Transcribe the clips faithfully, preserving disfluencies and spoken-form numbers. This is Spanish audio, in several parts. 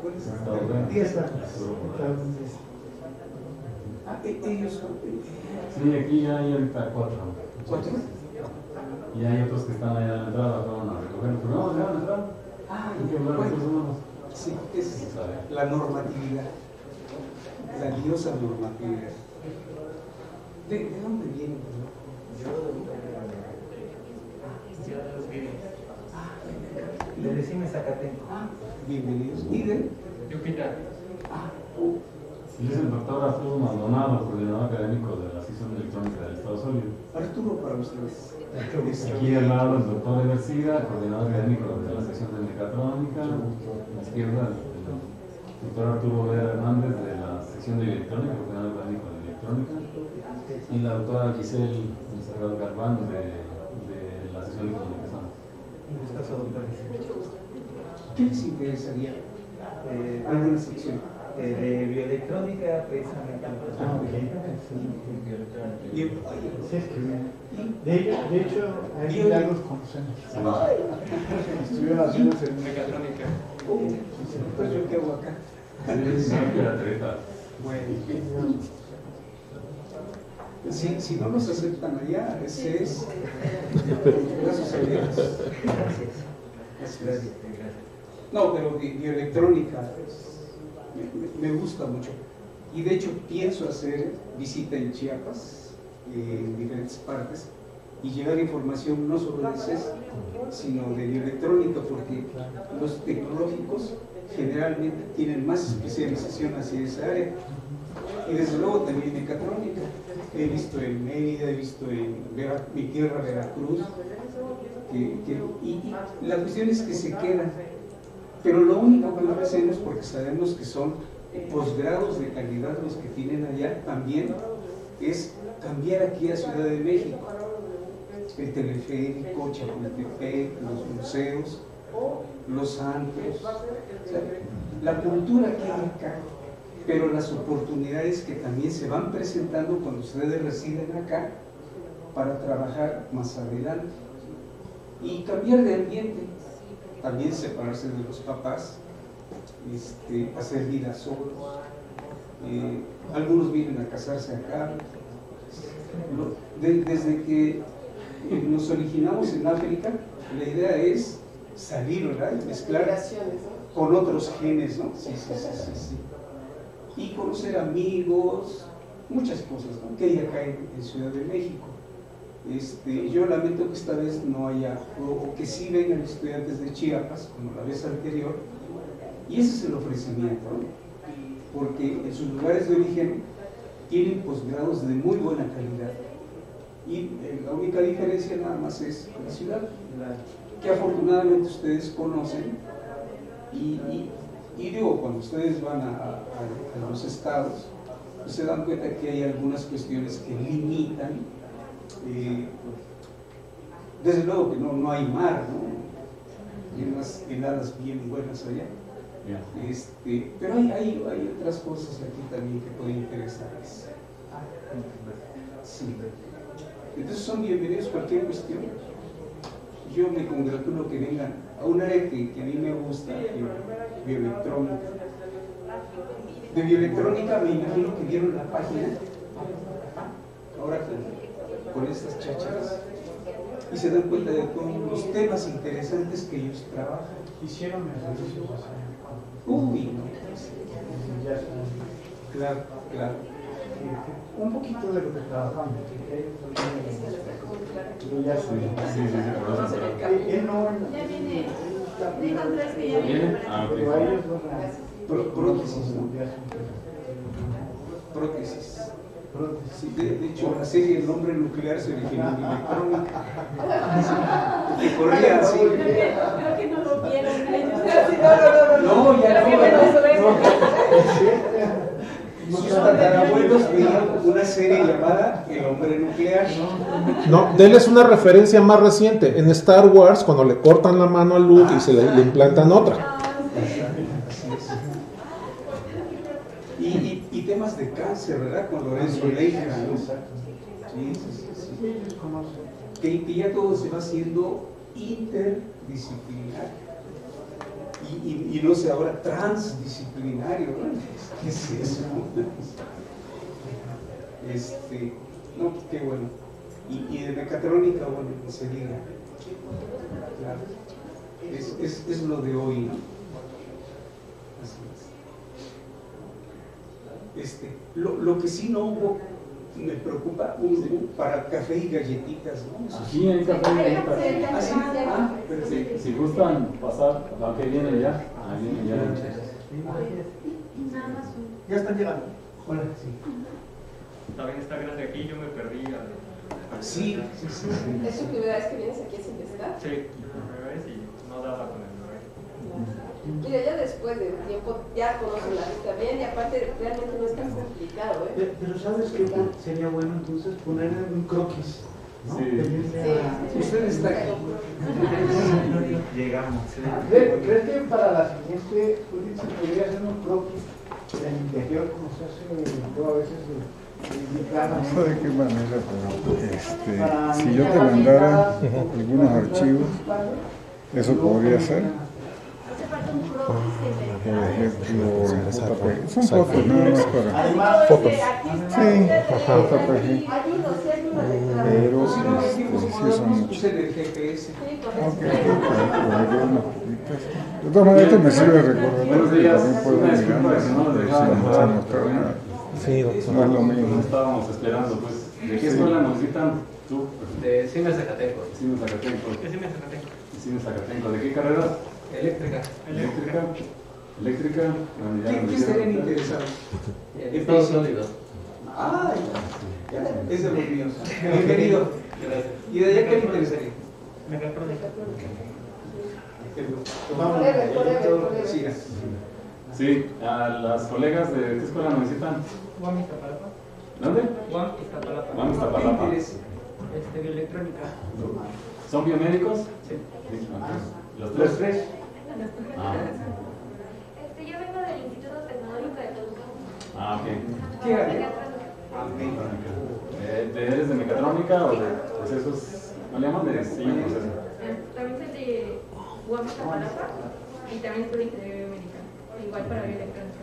¿Cuál es? Diez Ah, ellos son. Sí, aquí ya hay ahorita cuatro. ¿Cuatro? Y hay otros que están allá a la entrada, fueron a recoger, pero no, ya van a entrar. Ah, Hay que hablar de estos humanos. sí, es la normatividad, la diosa normatividad. ¿De, de dónde viene? Yo, yo de Decime Zacatenco. Ah, bienvenidos. ¿Y de? Yucatán. Ah, uh. Y es el doctor Arturo Maldonado, coordinador académico de la sección electrónica del Estado Sólido. Arturo para ustedes. Aquí al lado el doctor Eversida, coordinador académico de la sección de mecatrónica. A la izquierda el doctor Arturo Vera Hernández de la sección de electrónica, coordinador académico de electrónica. Y la doctora Giselle Salgado Garbán de, de la sección de comunicación. ¿Qué les interesaría? Eh, ¿Alguna sección? Eh, de bioelectrónica, precisamente. Ah, ok. Sí. Bien. Sí, de, de hecho, ahí ya los conocemos. Estuvieron haciendo en mecatrónica. Uh, pues yo qué hago acá. Sí, no, la treta. Bueno, si, si no nos aceptan allá, ese es. Gracias a Dios. Gracias. Gracias. No, pero bi bioelectrónica me, me gusta mucho. Y de hecho pienso hacer visita en Chiapas, eh, en diferentes partes, y llevar información no solo de C E S, sino de bioelectrónica, porque los tecnológicos generalmente tienen más especialización hacia esa área. Y desde luego también mecatrónica. He visto en Mérida, he visto en Vera, mi tierra, Veracruz, que, que, y, y la cuestión es que se quedan. Pero lo único que no hacemos, porque sabemos que son posgrados de calidad los que tienen allá, también es cambiar aquí a Ciudad de México. El teleférico, Chapultepec, los museos, los antros, o sea, la cultura que hay acá, pero las oportunidades que también se van presentando cuando ustedes residen acá para trabajar más adelante y cambiar de ambiente, también separarse de los papás, este, hacer vida solos. Eh, algunos vienen a casarse acá. De, desde que nos originamos en África, la idea es salir, ¿verdad? Y mezclar con otros genes, ¿no? Sí, sí, sí, sí, sí. Y conocer amigos, muchas cosas, ¿no?, que hay acá en, en Ciudad de México. Este, yo lamento que esta vez no haya, o, o que sí vengan estudiantes de Chiapas, como la vez anterior, y ese es el ofrecimiento, ¿no? Porque en sus lugares de origen tienen posgrados de muy buena calidad. Y eh, la única diferencia nada más es la ciudad, que afortunadamente ustedes conocen, y, y, y digo, cuando ustedes van a, a, a los estados, pues se dan cuenta que hay algunas cuestiones que limitan. Eh, desde luego que no, no hay mar, ¿no? Hay unas heladas bien buenas allá. Yeah. Este, pero hay, hay, hay otras cosas aquí también que pueden interesarles. Sí. Entonces son bienvenidos cualquier cuestión. Yo me congratulo que vengan a un área que, que a mí me gusta, bioelectrónica. De bioelectrónica me imagino que vieron la página ahora con, con estas chácharas y se dan cuenta de todos los temas interesantes que ellos trabajan. Hicieron el servicio social. Uy, no. Claro, claro. Un poquito de lo que trabajamos. Pero ya sí, sí, sí, sí, él no. Ya viene. Digan tres que ya viene. Ah, pero a ellos van a. Prótesis, ¿no? Prótesis. Sí, de, de hecho, la serie El Hombre Nuclear se originó en electrónica. Que corría así. Creo que no lo vieron. No, ya no. Sus tatarabuelos veían una serie llamada El Hombre Nuclear. No, denles una referencia más reciente. En Star Wars, cuando le cortan la mano a Luke y se le, le implantan otra. Y, y, y temas de cáncer, ¿verdad? Con Lorenzo Leija, ¿no? Sí, sí, sí, sí. Que, que ya todo se va haciendo interdisciplinar. y, y, y no sé, ahora transdisciplinario, ¿no? ¿Qué es eso? Este, no, qué bueno. Y, y de mecatrónica, bueno, no se diga. Claro. Es, es, es lo de hoy, ¿no? Así es. Este, lo, lo que sí no hubo, me preocupa, un, un, para café y galletitas, ¿no? Aquí hay café y galletitas. ¿Ah, sí? Ah, Sí, si gustan pasar, aunque viene ya. Ahí viene ya. Ya están llegando. Hola, sí. También está grande aquí, yo me perdí. Sí, sí, sí, sí. ¿Es tu primera vez que vienes aquí a Sinvestar? Sí, primera vez y no daba con el horario. Mira, ya después de un tiempo ya conocen la ruta bien y aparte realmente no es tan complicado, ¿eh? Pero ¿sabes qué sería bueno entonces? Poner un croquis, ¿no? Sí. Sí. Usted está aquí. Llegamos. ¿Crees que para la siguiente Judith, se podría hacer un croquis del interior como se hace yo a veces de, No sé de qué manera, pero este, si yo te mandara algunos archivos, eso podría ser. Hace falta un croquis que Por me ejemplo, J P G. Son fotos, nada más para. Fotos. Sí, J P G. Hay uno, sí hay uno de Pero Si no, este, dijimos, sí podemos son muchos. usar el G P S. Sí, con Ok, eso. por ahí unas poquitas. De todas maneras, esto me sirve de recordatorio que también puedo Una ir disculpa mirando que no nos sin, dejaron sin entrar. mostrar nada. Sí, doctor. No es lo No mismo. estábamos esperando, pues. ¿De qué escuela nos visitan? Tú. De Cine Zacateco. Cine Zacatenco. ¿Qué Cine Zacateco? Cine Zacatenco. ¿De qué carreras? Eléctrica. Eléctrica. Eléctrica. Bueno, ya ¿Qué, nos qué dijeron estarían ahorita. interesados? Estados Unidos. Ah, ya, ya. Es de los míos. Bienvenido. Gracias. ¿Y de allá qué le interesaría? Mecatrónica. Vamos, Forever, forever, forever. Siga. Sí, a las colegas de qué escuela nos visitan. Juan Iztapalapa. ¿Dónde? Juan Iztapalapa. Juan ¿Qué Iztapalapa. interesa? Este, bioelectrónica. ¿Son biomédicos? Sí. Sí, ok. ¿Los tres? Los tres. Ah, Este, yo vengo del Instituto Tecnológico de Toluca. ah, ok. ¿Qué área? Mecatrónica. Eh, ¿de- ¿Eres de mecatrónica o de procesos? ¿No le llaman de diseño de procesos? También soy de Juan Iztapalapa y también estudio ingeniería biomédica, igual para bioelectrónica.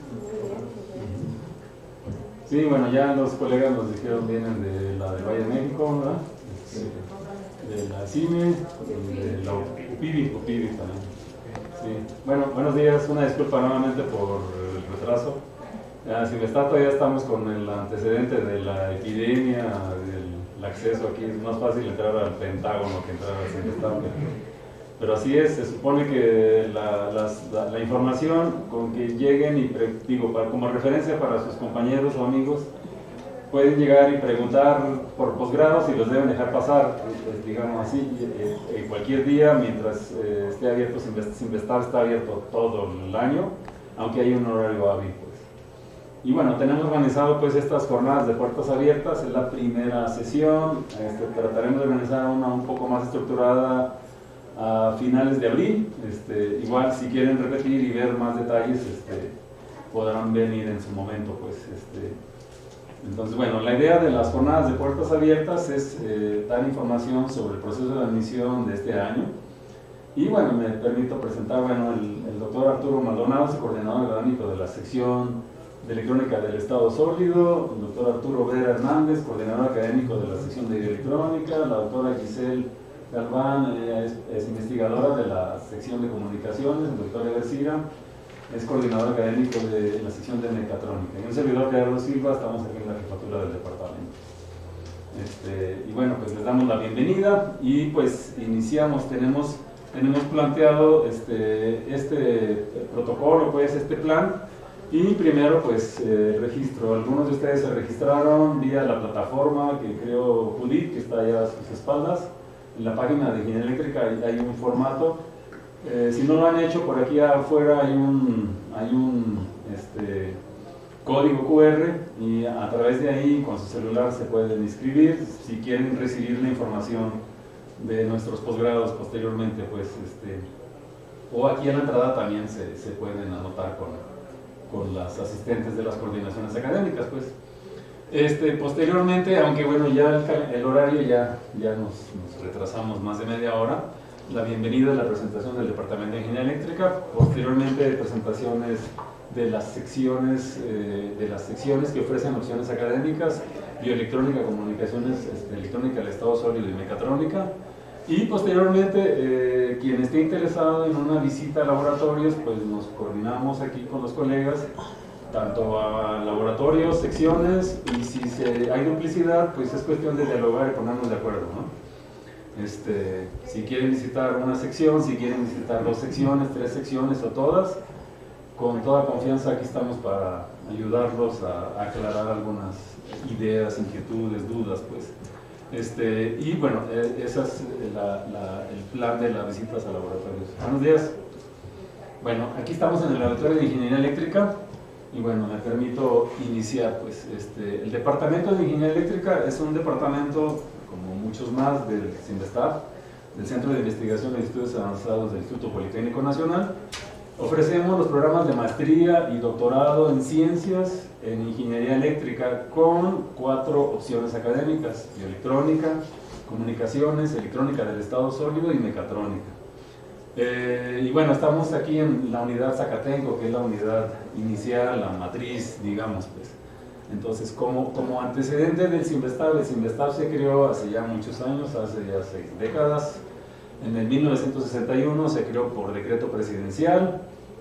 Sí, bueno, ya los colegas nos dijeron vienen de la del Valle de México, ¿verdad? Este, de la CIME y de la UPIBI, UPIBI también. Sí. Bueno, buenos días, una disculpa nuevamente por el retraso. Ya, si me está todavía estamos con el antecedente de la epidemia, del acceso aquí, es más fácil entrar al Pentágono que entrar al Sinvestar. Pero así es, se supone que la, las, la, la información con que lleguen y, pre, digo, para, como referencia para sus compañeros o amigos, pueden llegar y preguntar por posgrados y los deben dejar pasar, pues, digamos así, eh, eh, cualquier día, mientras eh, esté abierto, Sinvestar está abierto todo el año, aunque hay un horario hábil. Pues. Y bueno, tenemos organizado pues estas jornadas de puertas abiertas, es la primera sesión, este, trataremos de organizar una un poco más estructurada a finales de abril. Este, igual si quieren repetir y ver más detalles, este, podrán venir en su momento. Pues, este. Entonces, bueno, la idea de las jornadas de puertas abiertas es eh, dar información sobre el proceso de admisión de este año. Y bueno, me permito presentar, bueno, el, el doctor Arturo Maldonado, es el coordinador académico de la sección de electrónica del estado sólido, el doctor Arturo Vera Hernández, coordinador académico de la sección de electrónica, la doctora Giselle Galván, ella es, es investigadora de la sección de comunicaciones, el doctor Eber Cira es coordinador académico de la sección de mecatrónica, y un servidor, Gerardo Silva, estamos aquí en la jefatura del departamento. Este, y bueno, pues les damos la bienvenida y pues iniciamos, tenemos, tenemos planteado este, este protocolo, pues este plan, y primero pues eh, registro, algunos de ustedes se registraron vía la plataforma que creó Judith, que está allá a sus espaldas. En la página de Ingeniería Eléctrica hay, hay un formato, eh, si no lo han hecho, por aquí afuera hay un, hay un este, código cu erre y a través de ahí con su celular se pueden inscribir si quieren recibir la información de nuestros posgrados posteriormente, pues, este, o aquí en la entrada también se, se pueden anotar con con las asistentes de las coordinaciones académicas, pues. Este, posteriormente, aunque bueno, ya el, el horario ya, ya nos, nos retrasamos más de media hora, la bienvenida a la presentación del Departamento de Ingeniería Eléctrica, posteriormente presentaciones de las secciones, eh, de las secciones que ofrecen opciones académicas, bioelectrónica, comunicaciones este, electrónica del estado sólido y mecatrónica, y posteriormente eh, quien esté interesado en una visita a laboratorios, pues nos coordinamos aquí con los colegas, tanto a laboratorios, secciones, y si se, hay duplicidad, pues es cuestión de dialogar y ponernos de acuerdo, ¿no? Este, si quieren visitar una sección, si quieren visitar dos secciones, tres secciones o todas, con toda confianza aquí estamos para ayudarlos a, a aclarar algunas ideas, inquietudes, dudas, pues. Este, y bueno, ese es la, la, el plan de las visitas a laboratorios. Buenos días. Bueno, aquí estamos en el laboratorio de Ingeniería Eléctrica y bueno, me permito iniciar, pues. Este, el Departamento de Ingeniería Eléctrica es un departamento, como muchos más, del CINVESTAB, del Centro de Investigación y Estudios Avanzados del Instituto Politécnico Nacional. Ofrecemos los programas de maestría y doctorado en ciencias en ingeniería eléctrica con cuatro opciones académicas: bioelectrónica, comunicaciones, electrónica del estado sólido y mecatrónica. Eh, y bueno, estamos aquí en la unidad Zacatenco, que es la unidad inicial, la matriz, digamos, pues. Entonces, como, como antecedente del CINVESTAB, el CINVESTAB se creó hace ya muchos años, hace ya seis décadas. En el mil novecientos sesenta y uno se creó por decreto presidencial,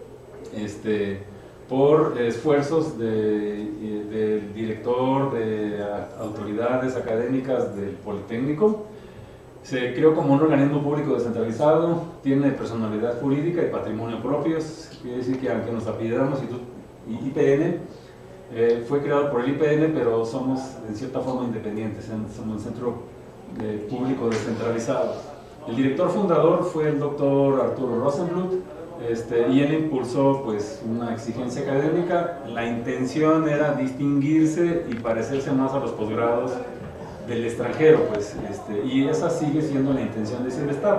este, por esfuerzos de, de, del director, de autoridades académicas del Politécnico. Se creó como un organismo público descentralizado, tiene personalidad jurídica y patrimonio propios, quiere decir que aunque nos apellidamos I P N, eh, fue creado por el I P N, pero somos en cierta forma independientes, somos un centro eh, público descentralizado. El director fundador fue el doctor Arturo Rosenbluth, este, y él impulsó pues, una exigencia académica. La intención era distinguirse y parecerse más a los posgrados del extranjero, pues, este, y esa sigue siendo la intención de CINVESTAB.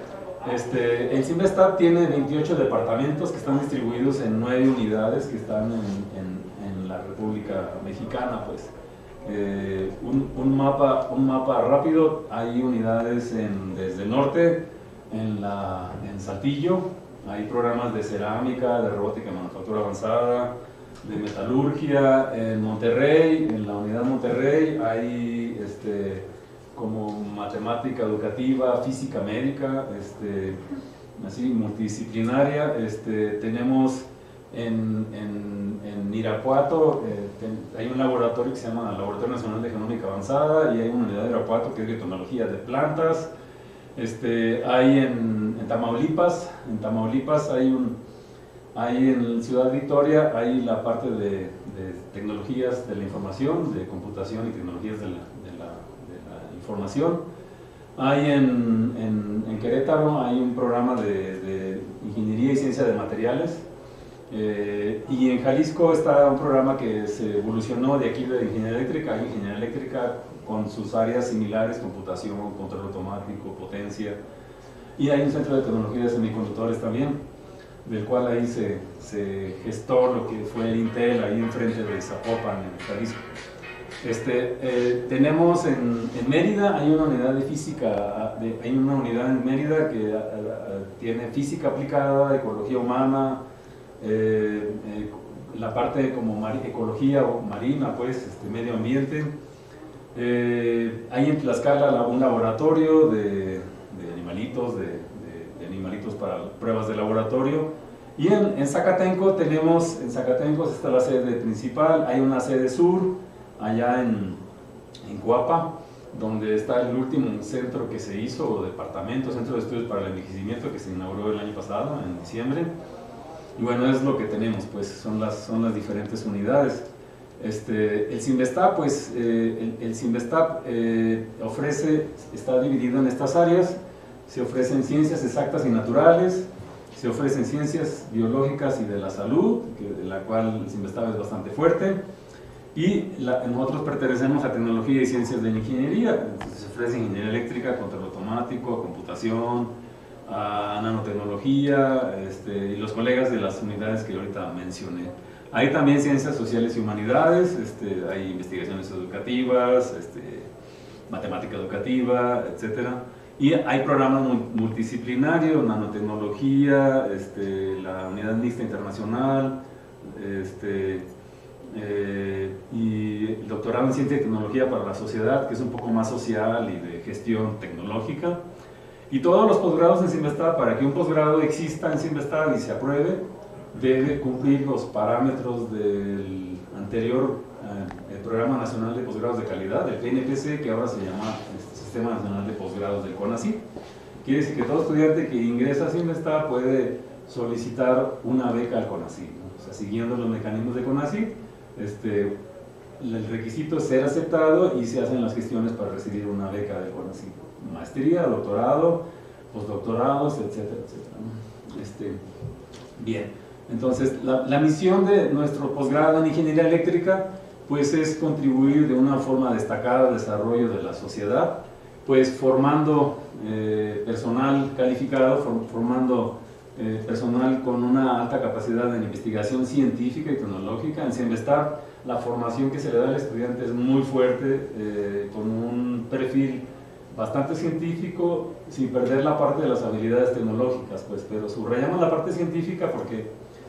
Este, el CINVESTAB tiene veintiocho departamentos que están distribuidos en nueve unidades que están en, en, en la República Mexicana, pues. Eh, un, un, mapa, un mapa rápido, hay unidades en, desde el norte, en, la, en Saltillo, hay programas de cerámica, de robótica y manufactura avanzada, de metalurgia. En Monterrey, en la unidad Monterrey, hay este, como matemática educativa, física médica, este, así multidisciplinaria. Este, tenemos En, en, en Irapuato eh, ten, hay un laboratorio que se llama Laboratorio Nacional de Genómica Avanzada, y hay una unidad de Irapuato que es biotecnología de plantas. Este, hay en, en Tamaulipas, en Tamaulipas hay un, hay en Ciudad Victoria, hay la parte de, de tecnologías de la información, de computación y tecnologías de la, de la, de la información. Hay en, en, en Querétaro hay un programa de, de ingeniería y ciencia de materiales. Eh, y en Jalisco está un programa que se evolucionó de aquí de ingeniería eléctrica. Hay ingeniería eléctrica con sus áreas similares: computación, control automático, potencia, y hay un centro de tecnología de semiconductores también, del cual ahí se, se gestó lo que fue el Intel, ahí enfrente de Zapopan, en Jalisco. Este, eh, tenemos en, en Mérida, hay una unidad de física, de, hay una unidad en Mérida que a, a, a, tiene física aplicada, ecología humana, Eh, eh, la parte como ecología marina, pues, este, medio ambiente. Eh, hay en Tlaxcala un laboratorio de, de animalitos, de, de, de animalitos para pruebas de laboratorio. Y en, en Zacatenco tenemos, en Zacatenco está la sede principal, hay una sede sur, allá en, en Coapa, donde está el último centro que se hizo, o departamento, centro de estudios para el envejecimiento, que se inauguró el año pasado, en diciembre. Y bueno, es lo que tenemos, pues, son las, son las diferentes unidades. Este, el CINVESTAB, pues, eh, el, el CINVESTAB eh, ofrece, está dividido en estas áreas. Se ofrecen ciencias exactas y naturales, se ofrecen ciencias biológicas y de la salud, que, de la cual el CINVESTAB es bastante fuerte, y la, nosotros pertenecemos a tecnología y ciencias de la ingeniería. Entonces se ofrece ingeniería eléctrica, control automático, computación, a nanotecnología, este, y los colegas de las unidades que ahorita mencioné. Hay también ciencias sociales y humanidades, este, hay investigaciones educativas, este, matemática educativa, etcétera. Y hay programas multidisciplinarios, nanotecnología, este, la unidad mixta internacional, este, eh, y el doctorado en ciencia y tecnología para la sociedad, que es un poco más social y de gestión tecnológica. Y todos los posgrados en Cinvestav, para que un posgrado exista en Cinvestav y se apruebe, debe cumplir los parámetros del anterior eh, el Programa Nacional de Posgrados de Calidad, el P N P C, que ahora se llama este, Sistema Nacional de Posgrados del CONACYT. Quiere decir que todo estudiante que ingresa a Cinvestav puede solicitar una beca al CONACYT, ¿no? O sea, siguiendo los mecanismos de CONACYT, este, el requisito es ser aceptado y se hacen las gestiones para recibir una beca del CONACYT. Maestría, doctorado, postdoctorados, etcétera, etcétera, ¿no? Este, bien, entonces la, la misión de nuestro posgrado en Ingeniería Eléctrica pues es contribuir de una forma destacada al desarrollo de la sociedad, pues formando eh, personal calificado, form, formando eh, personal con una alta capacidad en investigación científica y tecnológica. En Cinvestav la formación que se le da al estudiante es muy fuerte, eh, con un perfil bastante científico, sin perder la parte de las habilidades tecnológicas, pues, pero subrayamos la parte científica porque,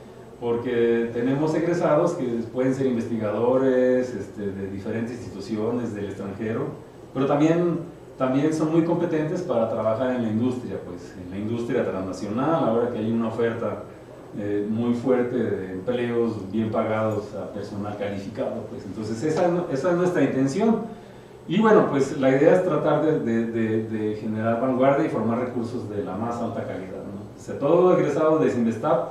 porque tenemos egresados que pueden ser investigadores este, de diferentes instituciones del extranjero, pero también, también son muy competentes para trabajar en la industria, pues, en la industria transnacional, ahora que hay una oferta eh, muy fuerte de empleos bien pagados a personal calificado, pues, entonces esa, esa es nuestra intención. Y bueno, pues la idea es tratar de, de, de, de generar vanguardia y formar recursos de la más alta calidad, ¿no? O sea, todo egresado de Cinvestav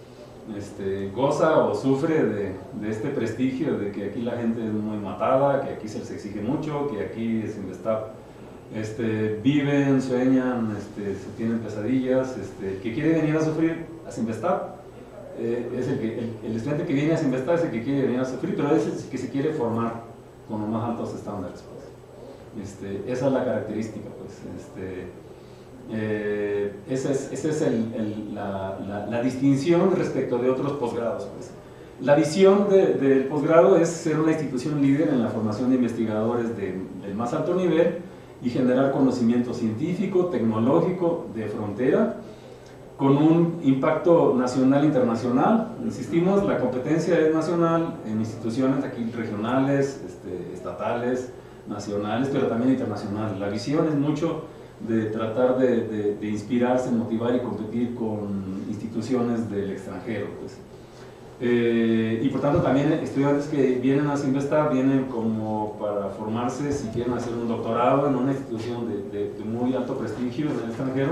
este, goza o sufre de, de este prestigio de que aquí la gente es muy matada, que aquí se les exige mucho, que aquí en Cinvestav este, viven, sueñan, este, se tienen pesadillas. Este, el que quiere venir a sufrir a Cinvestav eh, es el, que, el, el estudiante que viene a Cinvestav es el que quiere venir a sufrir, pero es el que se quiere formar con los más altos estándares, pues. Este, esa es la característica, pues. Este, eh, esa es, esa es el, el, la, la, la distinción respecto de otros posgrados, pues. La visión de, del posgrado es ser una institución líder en la formación de investigadores de, del más alto nivel y generar conocimiento científico, tecnológico, de frontera, con un impacto nacional e internacional. Insistimos, la competencia es nacional en instituciones aquí regionales, este, estatales, nacionales, pero también internacionales. La visión es mucho de tratar de, de, de inspirarse, motivar y competir con instituciones del extranjero, pues. Eh, y por tanto también estudiantes que vienen a Cinvestav vienen como para formarse, si quieren hacer un doctorado en una institución de, de, de muy alto prestigio en el extranjero,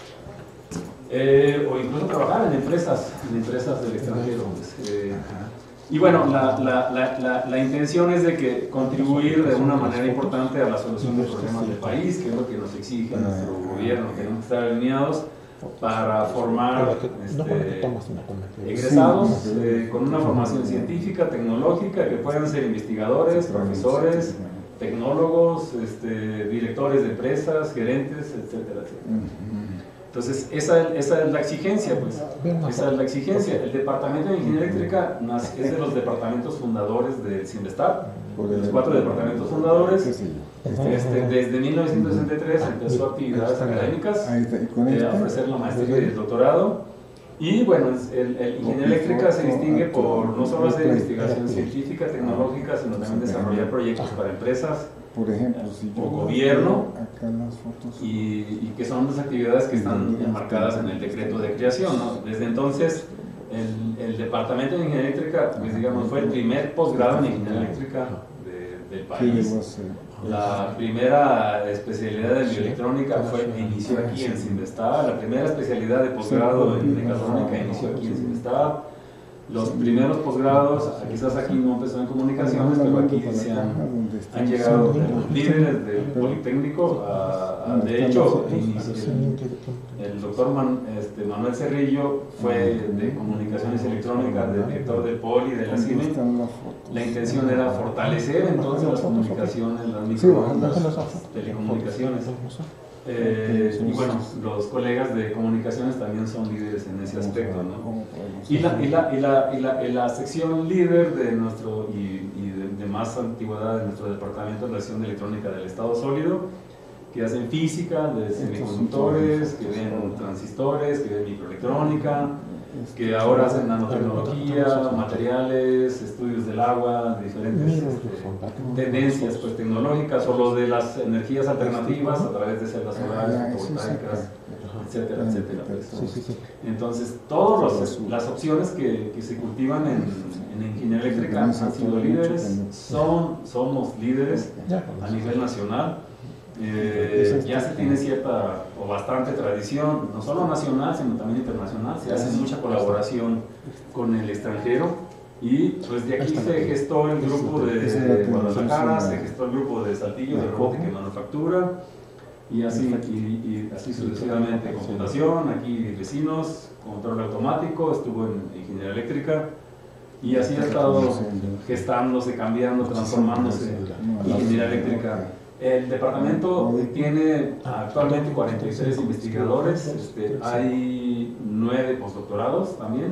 eh, o incluso trabajar en empresas, en empresas del extranjero, pues. eh, Y bueno, la, la, la, la, la intención es de que contribuir de una manera importante a la solución de problemas del país, que es lo que nos exige nuestro gobierno. Tenemos que estar alineados para formar este, egresados eh, con una formación científica, tecnológica, que puedan ser investigadores, profesores, tecnólogos, este, directores de empresas, gerentes, etcétera, etcétera. Entonces, esa, esa es la exigencia, pues. Esa es la exigencia. El Departamento de Ingeniería Eléctrica es de los departamentos fundadores de Cinvestav, de los cuatro departamentos fundadores. Este, desde mil novecientos sesenta y tres empezó actividades académicas, eh, a ofrecer la maestría y el doctorado. Y bueno, el, el Ingeniería Eléctrica se distingue por no solo hacer investigación científica, tecnológica, sino también desarrollar proyectos para empresas, por ejemplo, si yo o gobierno, acá las fotos, y, y que son las actividades que están enmarcadas en el decreto de creación, ¿no? Desde entonces, el, el Departamento de Ingeniería Eléctrica, pues digamos, fue el primer posgrado en Ingeniería Eléctrica de, del país. La primera especialidad de bioelectrónica fue, inició aquí en Cinvestav. La primera especialidad de posgrado en mecatrónica inició aquí en Cinvestav. Los primeros posgrados, quizás aquí no empezó en comunicaciones, pero aquí se han, han llegado de los líderes del Politécnico. A, a, de hecho, el, el doctor Man, este, Manuel Cerrillo fue de comunicaciones electrónicas, de director del Poli, de la CIME. La intención era fortalecer entonces las comunicaciones, las microondas, las telecomunicaciones. Eh, y bueno, los colegas de comunicaciones también son líderes en ese aspecto, ¿no? Y la, y la, y la, y la, y la sección líder de nuestro, y, y de, de más antigüedad de nuestro departamento de la sección de electrónica del Estado Sólido, que hacen física de semiconductores, que ven transistores, que ven microelectrónica, que ahora hacen nanotecnología, materiales, estudios del agua, diferentes este, tendencias pues, tecnológicas, o los de las energías alternativas a través de celdas solares, fotovoltaicas, etcétera, etcétera. Pues. Entonces, todas las opciones que, que se cultivan en, en ingeniería eléctrica han sido líderes, son, somos líderes a nivel nacional. Eh, ya se tiene cierta o bastante tradición, no solo nacional, sino también internacional. Se hace mucha colaboración con el extranjero y pues de aquí se gestó el grupo de Guadalajara, se gestó el grupo de Saltillo de robótica y manufactura y así, y, y así sucesivamente. Computación, aquí vecinos, control automático, estuvo en ingeniería eléctrica y así ha estado gestándose, cambiando, transformándose ingeniería eléctrica. El departamento tiene actualmente cuarenta y tres investigadores, este, hay nueve postdoctorados también,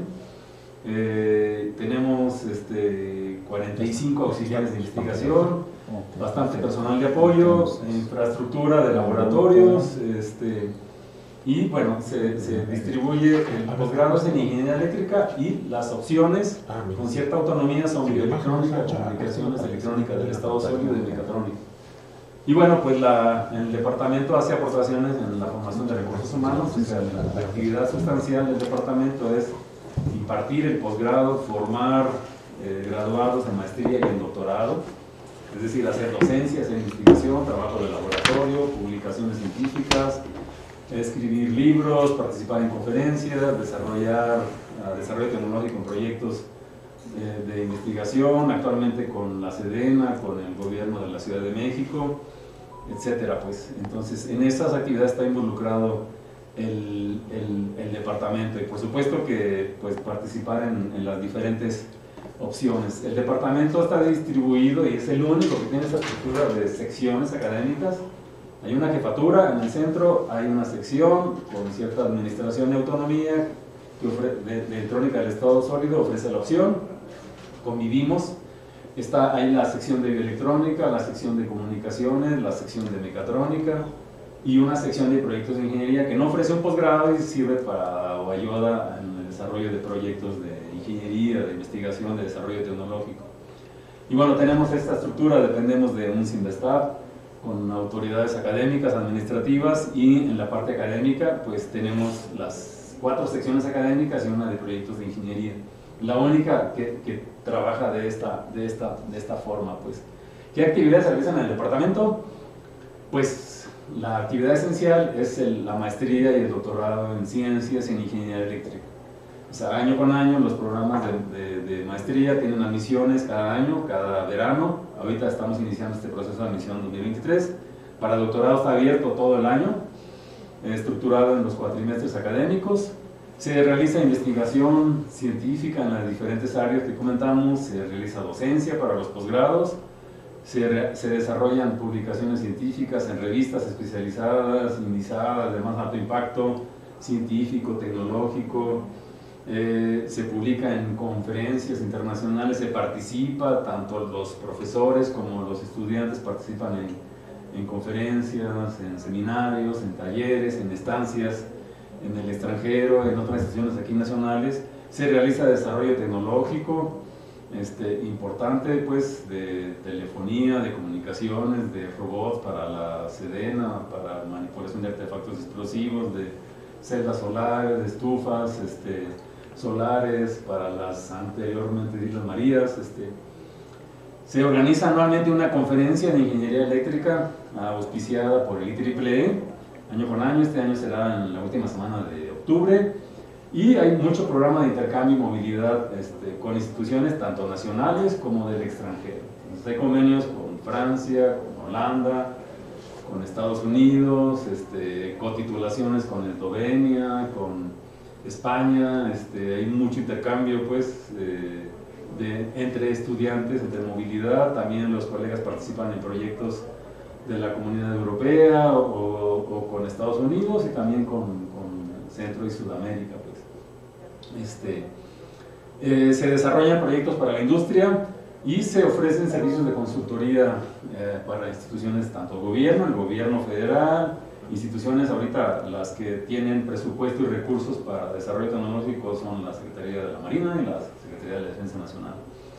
eh, tenemos este, cuarenta y cinco auxiliares de investigación, bastante personal de apoyo, infraestructura de laboratorios, este, y bueno, se, se distribuye el posgrado en ingeniería eléctrica y las opciones con cierta autonomía son bioelectrónica, comunicaciones, electrónica del estado sólido y mecatrónica. Y bueno, pues la, el departamento hace aportaciones en la formación de recursos humanos, o sea, la, la actividad sustancial del departamento es impartir el posgrado, formar eh, graduados en maestría y en doctorado, es decir, hacer docencia, hacer investigación, trabajo de laboratorio, publicaciones científicas, escribir libros, participar en conferencias, desarrollar uh, desarrollo tecnológico en proyectos eh, de investigación, actualmente con la SEDENA, con el gobierno de la Ciudad de México, etcétera. Pues entonces en estas actividades está involucrado el, el, el departamento y por supuesto que pues participar en, en las diferentes opciones. El departamento está distribuido y es el único que tiene esa estructura de secciones académicas. Hay una jefatura en el centro, hay una sección con cierta administración y autonomía que ofrece, de, de electrónica del estado sólido, ofrece la opción, convivimos. Está ahí la sección de bioelectrónica, la sección de comunicaciones, la sección de mecatrónica y una sección de proyectos de ingeniería que no ofrece un posgrado y sirve para o ayuda en el desarrollo de proyectos de ingeniería, de investigación, de desarrollo tecnológico. Y bueno, tenemos esta estructura, dependemos de un CINVESTAB con autoridades académicas, administrativas y en la parte académica pues tenemos las cuatro secciones académicas y una de proyectos de ingeniería. La única que, que trabaja de esta, de, esta, de esta forma. Pues. ¿Qué actividades se realizan en el departamento? Pues la actividad esencial es el, la maestría y el doctorado en ciencias y en ingeniería eléctrica. O sea, año con año los programas de, de, de maestría tienen admisiones cada año, cada verano. Ahorita estamos iniciando este proceso de admisión dos mil veintitrés. Para doctorado está abierto todo el año, estructurado en los cuatrimestres académicos. Se realiza investigación científica en las diferentes áreas que comentamos, se realiza docencia para los posgrados, se, re, se desarrollan publicaciones científicas en revistas especializadas, indizadas, de más alto impacto científico, tecnológico, eh, se publica en conferencias internacionales, se participa, tanto los profesores como los estudiantes participan en, en conferencias, en seminarios, en talleres, en estancias, en el extranjero, en otras instituciones aquí nacionales. Se realiza desarrollo tecnológico este, importante, pues, de telefonía, de comunicaciones, de robots para la SEDENA, para manipulación de artefactos explosivos, de celdas solares, de estufas este, solares para las anteriormente Islas Marías. Este. Se organiza anualmente una conferencia de ingeniería eléctrica auspiciada por el I triple E, año con año. Este año será en la última semana de octubre y hay mucho programa de intercambio y movilidad este, con instituciones tanto nacionales como del extranjero. Entonces, hay convenios con Francia, con Holanda, con Estados Unidos, este, cotitulaciones con Eslovenia, con España. Este, hay mucho intercambio pues, eh, de, entre estudiantes, entre movilidad. También los colegas participan en proyectos de la Comunidad Europea o, o con Estados Unidos y también con, con Centro y Sudamérica. Pues. Este, eh, se desarrollan proyectos para la industria Y se ofrecen servicios de consultoría eh, para instituciones, tanto gobierno, el gobierno federal, instituciones ahorita las que tienen presupuesto y recursos para desarrollo tecnológico son la Secretaría de la Marina y la Secretaría de la Defensa Nacional.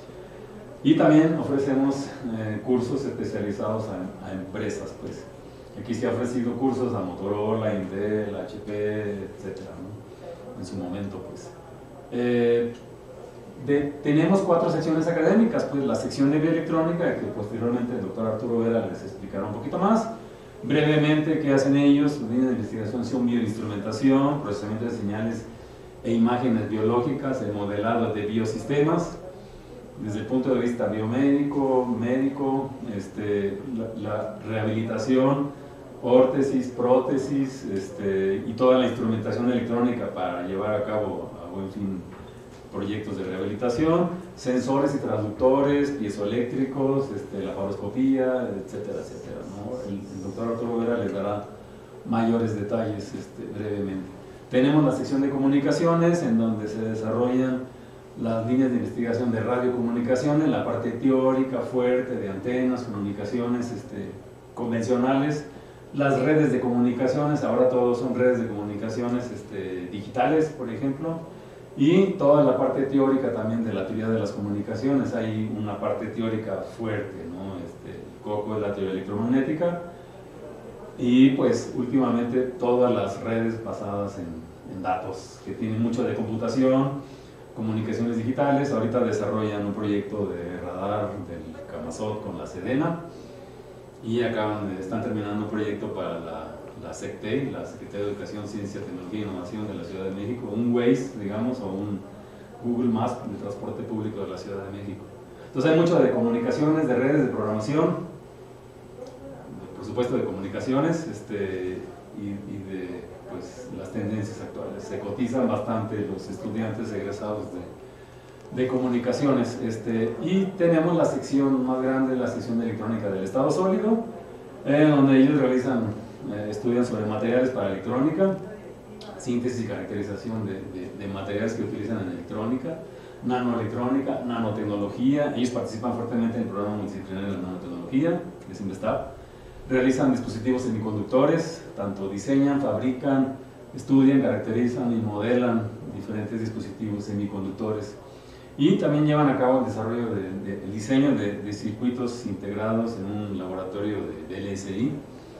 Y también ofrecemos eh, cursos especializados a, a empresas, pues. Aquí se ha ofrecido cursos a Motorola, Intel, H P, etcétera, ¿no? En su momento, pues. Eh, de, tenemos cuatro secciones académicas, pues la sección de bioelectrónica, que posteriormente el doctor Arturo Vera les explicará un poquito más. Brevemente, ¿qué hacen ellos? Sus líneas de investigación son bioinstrumentación, procesamiento de señales e imágenes biológicas, el modelado de biosistemas, desde el punto de vista biomédico, médico, este, la, la rehabilitación, órtesis, prótesis, este, y toda la instrumentación electrónica para llevar a cabo, a buen fin, proyectos de rehabilitación, sensores y traductores, piezoeléctricos, este, la laparoscopía, etcétera, etcétera, ¿no? El, el doctor Arturo Vera les dará mayores detalles este, brevemente. Tenemos la sección de comunicaciones, en donde se desarrollan las líneas de investigación de radiocomunicaciones, la parte teórica fuerte de antenas, comunicaciones este, convencionales, las redes de comunicaciones, ahora todos son redes de comunicaciones este, digitales, por ejemplo, y toda la parte teórica también de la teoría de las comunicaciones. Hay una parte teórica fuerte, ¿no? Este, el coco es la teoría electromagnética, y pues últimamente todas las redes basadas en, en datos, que tienen mucho de computación, comunicaciones digitales. Ahorita desarrollan un proyecto de radar del Camazot con la Sedena, y acaban de, están terminando un proyecto para la, la SECTEI, la Secretaría de Educación, Ciencia, Tecnología e Innovación de la Ciudad de México, un Waze, digamos, o un Google Maps de transporte público de la Ciudad de México. Entonces hay mucho de comunicaciones, de redes, de programación, por supuesto de comunicaciones, este, y, y de pues, las tendencias actuales. Se cotizan bastante los estudiantes egresados de, de comunicaciones. Este, y tenemos la sección más grande, la sección de electrónica del estado sólido, eh, donde ellos realizan, eh, estudian sobre materiales para electrónica, síntesis y caracterización de, de, de materiales que utilizan en electrónica, nanoelectrónica, nanotecnología. Ellos participan fuertemente en el programa multidisciplinario de nanotecnología, que es INVESTAP. Realizan dispositivos semiconductores, tanto diseñan, fabrican, estudian, caracterizan y modelan diferentes dispositivos semiconductores. Y también llevan a cabo el desarrollo, de, de, el diseño de, de circuitos integrados en un laboratorio de, de L S I,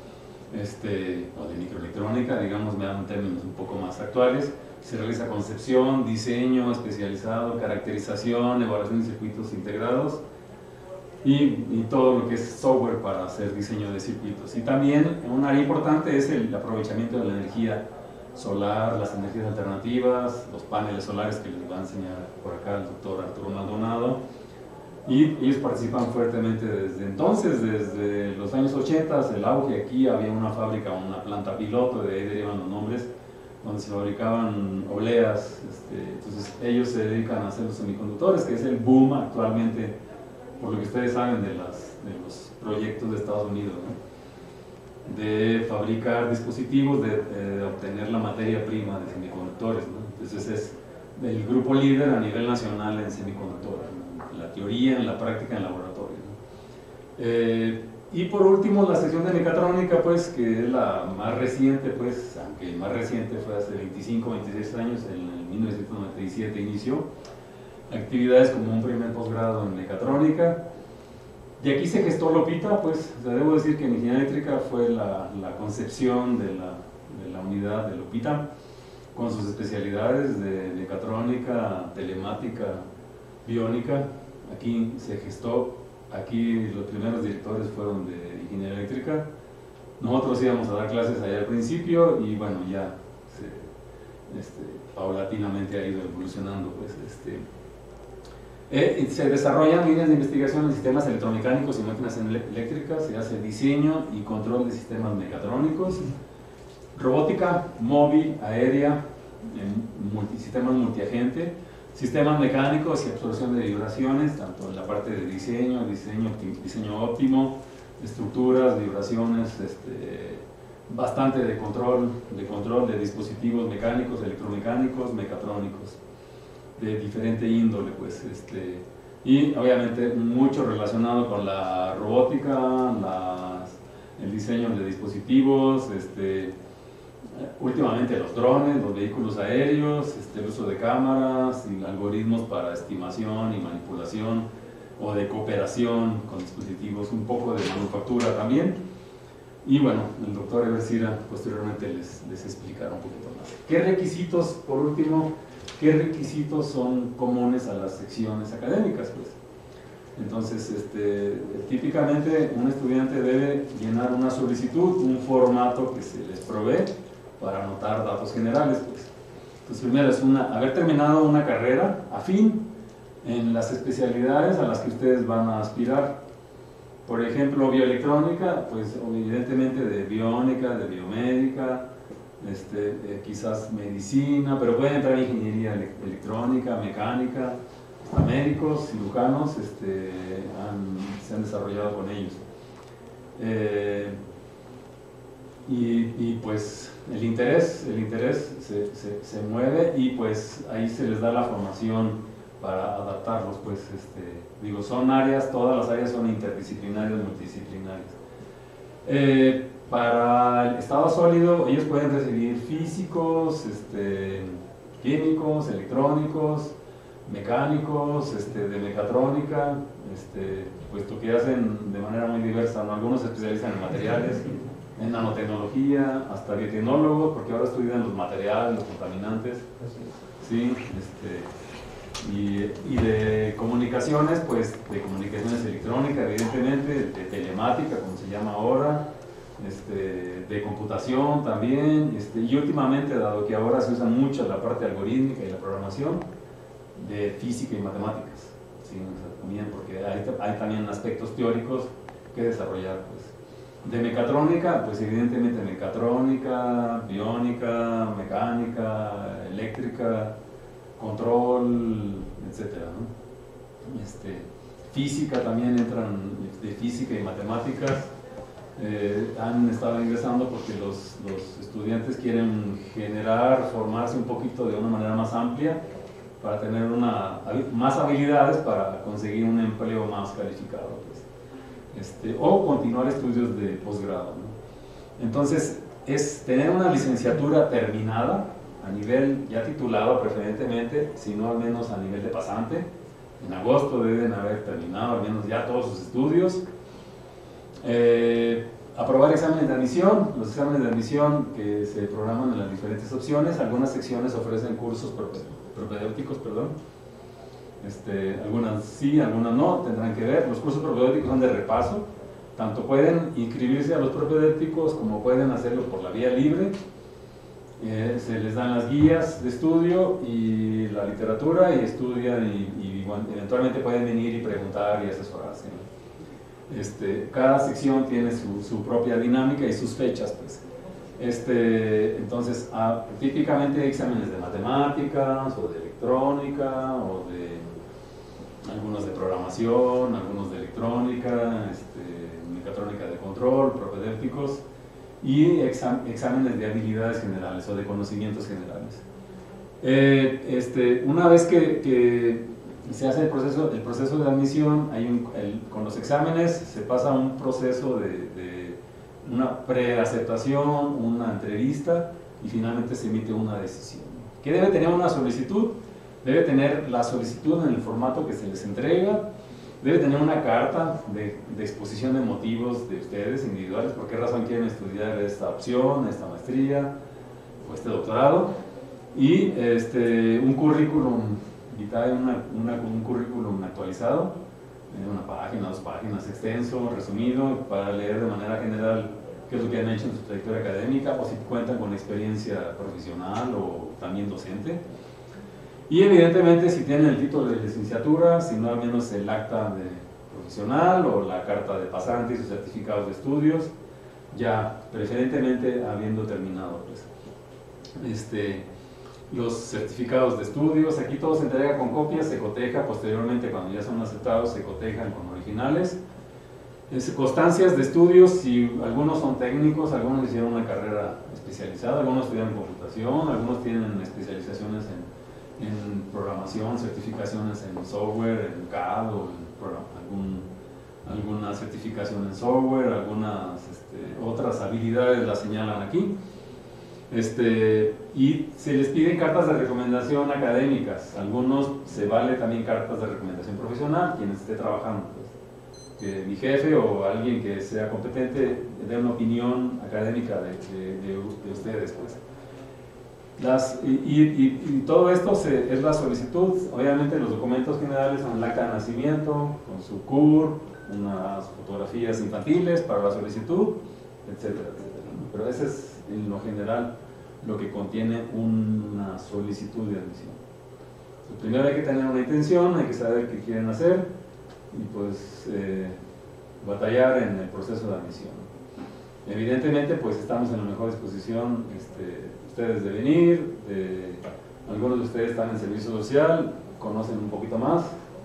este, o de microelectrónica, digamos, me dan términos un poco más actuales. Se realiza concepción, diseño especializado, caracterización, evaluación de circuitos integrados, y, y todo lo que es software para hacer diseño de circuitos. Y también un área importante es el aprovechamiento de la energía solar, las energías alternativas, los paneles solares que les va a enseñar por acá el doctor Arturo Maldonado. Y ellos participan fuertemente desde entonces, desde los años ochenta, el auge. Aquí había una fábrica, una planta piloto, de ahí derivan los nombres, donde se fabricaban obleas. Este, entonces ellos se dedican a hacer los semiconductores, que es el boom actualmente, por lo que ustedes saben de, las, de los proyectos de Estados Unidos, ¿no? De fabricar dispositivos, de, de obtener la materia prima de semiconductores, ¿no? Entonces es el grupo líder a nivel nacional en semiconductores, ¿no? En la teoría, en la práctica, en laboratorio, ¿no? Eh, y por último la sección de mecatrónica, pues, que es la más reciente, pues, aunque más reciente fue hace veinticinco, veintiséis años, en mil novecientos noventa y siete inició actividades como un primer posgrado en mecatrónica. Y aquí se gestó Lopita, pues, o sea, debo decir que en ingeniería eléctrica fue la, la concepción de la, de la unidad de Lopita, con sus especialidades de mecatrónica, telemática, biónica. Aquí se gestó, aquí los primeros directores fueron de ingeniería eléctrica. Nosotros íbamos a dar clases allá al principio y bueno, ya se, este, paulatinamente ha ido evolucionando, pues, este, Eh, se desarrollan líneas de investigación en sistemas electromecánicos y máquinas eléctricas, se hace diseño y control de sistemas mecatrónicos, robótica móvil, aérea, en multi, sistemas multiagente, sistemas mecánicos y absorción de vibraciones, tanto en la parte de diseño, diseño, diseño óptimo, estructuras, vibraciones, este, bastante de control, de control de dispositivos mecánicos, electromecánicos, mecatrónicos, de diferente índole, pues, este, y obviamente mucho relacionado con la robótica, las, el diseño de dispositivos, este, últimamente los drones, los vehículos aéreos, este, el uso de cámaras y algoritmos para estimación y manipulación o de cooperación con dispositivos, un poco de manufactura también. Y bueno, el doctor Eversira posteriormente les, les explicará un poquito más. ¿Qué requisitos, por último, qué requisitos son comunes a las secciones académicas? Pues? Entonces, este, típicamente un estudiante debe llenar una solicitud, un formato que se les provee para anotar datos generales. Pues. Entonces, primero es una, haber terminado una carrera afín en las especialidades a las que ustedes van a aspirar. Por ejemplo, bioelectrónica, pues evidentemente de biónica, de biomédica, este, eh, quizás medicina, pero pueden entrar en ingeniería electrónica, mecánica, hasta médicos, cirujanos, este, han, se han desarrollado con ellos. Eh, y, y pues el interés, el interés se, se, se mueve y pues ahí se les da la formación para adaptarlos, pues, este, digo, son áreas, todas las áreas son interdisciplinarias, multidisciplinarias. Eh, para el estado sólido, ellos pueden recibir físicos, este, químicos, electrónicos, mecánicos, este, de mecatrónica, este, puesto que hacen de manera muy diversa, ¿no? Algunos se especializan en materiales, en nanotecnología, hasta biotecnólogos, porque ahora estudian los materiales, los contaminantes, ¿sí? Este, Y, y de comunicaciones, pues de comunicaciones electrónicas, evidentemente, de telemática, como se llama ahora, este, de computación también, este, y últimamente, dado que ahora se usa mucho la parte algorítmica y la programación, de física y matemáticas, ¿sí? O sea, también, porque hay, hay también aspectos teóricos que desarrollar. Pues. De mecatrónica, pues evidentemente mecatrónica, biónica, mecánica, eléctrica, control, etcétera, ¿no? Este, física también entran, de física y matemáticas, eh, han estado ingresando porque los, los estudiantes quieren generar, formarse un poquito de una manera más amplia para tener una, más habilidades para conseguir un empleo más calificado, pues. Este, o continuar estudios de posgrado, ¿no? Entonces, es tener una licenciatura terminada, a nivel ya titulado preferentemente, si no al menos a nivel de pasante. En agosto deben haber terminado al menos ya todos sus estudios. Eh, aprobar exámenes de admisión, los exámenes de admisión que se programan en las diferentes opciones. Algunas secciones ofrecen cursos propedéuticos, perdón. Este, algunas sí, algunas no, tendrán que ver. Los cursos propedéuticos son de repaso, tanto pueden inscribirse a los propedéuticos como pueden hacerlo por la vía libre. Eh, se les dan las guías de estudio y la literatura y estudian y, y bueno, eventualmente pueden venir y preguntar y asesorarse, ¿no? Este, cada sección tiene su, su propia dinámica y sus fechas, pues. Este, entonces, ah, típicamente hay exámenes de matemáticas o de electrónica o de algunos de programación, algunos de electrónica, este, mecatrónica de control, propedéuticos, y exam exámenes de habilidades generales o de conocimientos generales. Eh, este, una vez que, que se hace el proceso, el proceso de admisión, hay un, el, con los exámenes se pasa un proceso de, de una preaceptación, una entrevista y finalmente se emite una decisión. ¿Qué debe tener una solicitud? Debe tener la solicitud en el formato que se les entrega. Debe tener una carta de, de exposición de motivos de ustedes individuales, por qué razón quieren estudiar esta opción, esta maestría o este doctorado, y este, un currículum vitae, una, una, un currículum actualizado, en una página, dos páginas, extenso, resumido, para leer de manera general qué es lo que han hecho en su trayectoria académica, o si cuentan con experiencia profesional o también docente. Y evidentemente si tienen el título de licenciatura, si no al menos el acta de profesional o la carta de pasante y sus certificados de estudios, ya preferentemente habiendo terminado, pues. Este, los certificados de estudios, aquí todo se entrega con copias, se coteja posteriormente cuando ya son aceptados, se cotejan con originales. Es, constancias de estudios, si algunos son técnicos, algunos hicieron una carrera especializada, algunos estudian computación, algunos tienen especializaciones en en programación, certificaciones en software, en C A D o en algún, alguna certificación en software, algunas este, otras habilidades las señalan aquí. Este, y se les piden cartas de recomendación académicas. Algunos se vale también cartas de recomendación profesional, quien esté trabajando. Pues, que mi jefe o alguien que sea competente dé una opinión académica de, de, de, de ustedes. Pues. Las, y, y, y todo esto se, es la solicitud. Obviamente los documentos generales son el acta de nacimiento, con su C U R, unas fotografías infantiles para la solicitud, etcétera, etcétera, ¿no? Pero ese es en lo general lo que contiene una solicitud de admisión. Primero hay que tener una intención, hay que saber qué quieren hacer y pues eh, batallar en el proceso de admisión. Evidentemente pues estamos en la mejor disposición este, ustedes de venir, de, algunos de ustedes están en servicio social, conocen un poquito más.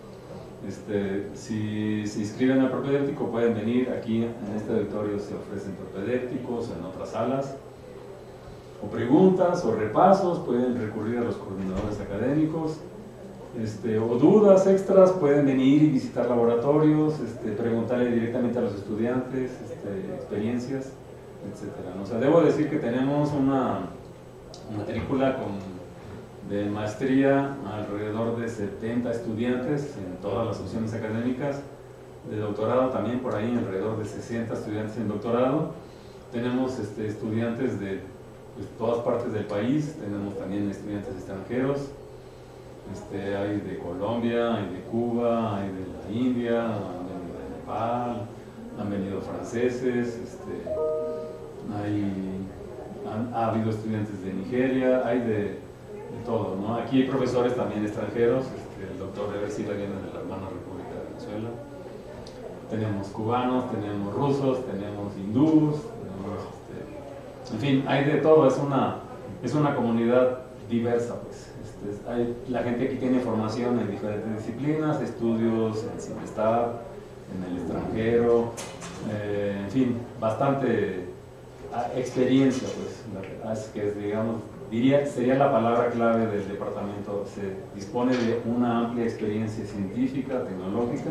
Este, si se inscriben al propedéutico pueden venir aquí en este auditorio, se ofrecen propedéuticos en otras salas, o preguntas o repasos, pueden recurrir a los coordinadores académicos, este, o dudas extras, pueden venir y visitar laboratorios, este, preguntarle directamente a los estudiantes, este, experiencias, etcétera. O sea, debo decir que tenemos una matrícula con de maestría, alrededor de setenta estudiantes en todas las opciones académicas, de doctorado también por ahí alrededor de sesenta estudiantes en doctorado. Tenemos este, estudiantes de pues, todas partes del país, tenemos también estudiantes extranjeros, este, hay de Colombia, hay de Cuba, hay de la India, han venido de Nepal, han venido franceses, este, hay, han, ha habido estudiantes de Nigeria, hay de de todo, ¿no? Aquí hay profesores también extranjeros, este, el doctor Eber Silva viene de la hermana República de Venezuela, tenemos cubanos, tenemos rusos, tenemos hindús, tenemos, este, en fin, hay de todo, es una, es una comunidad diversa, pues. Este, hay, la gente aquí tiene formación en diferentes disciplinas, estudios en Simestad, en el extranjero, eh, en fin, bastante experiencia, pues, la, que es, digamos, diría, sería la palabra clave del departamento. Se dispone de una amplia experiencia científica, tecnológica,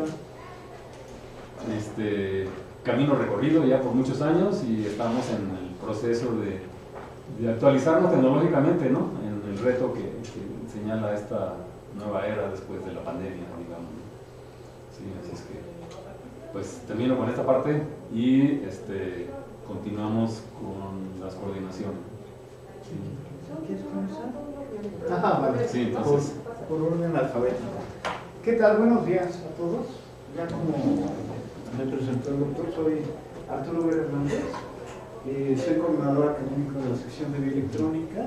este, camino recorrido ya por muchos años y estamos en el proceso de, de actualizarnos tecnológicamente, ¿no? En el reto que, que señala esta nueva era después de la pandemia, digamos. Sí, así es que, pues termino con esta parte y este, continuamos con las coordinaciones. Sí. ¿Quieres comenzar? Ah, vale. Sí, entonces. Por, por orden alfabético. ¿Qué tal? Buenos días a todos. Ya como me presentó el doctor, soy Arturo Vera Hernández, eh, soy coordinador académico de la sección de bioelectrónica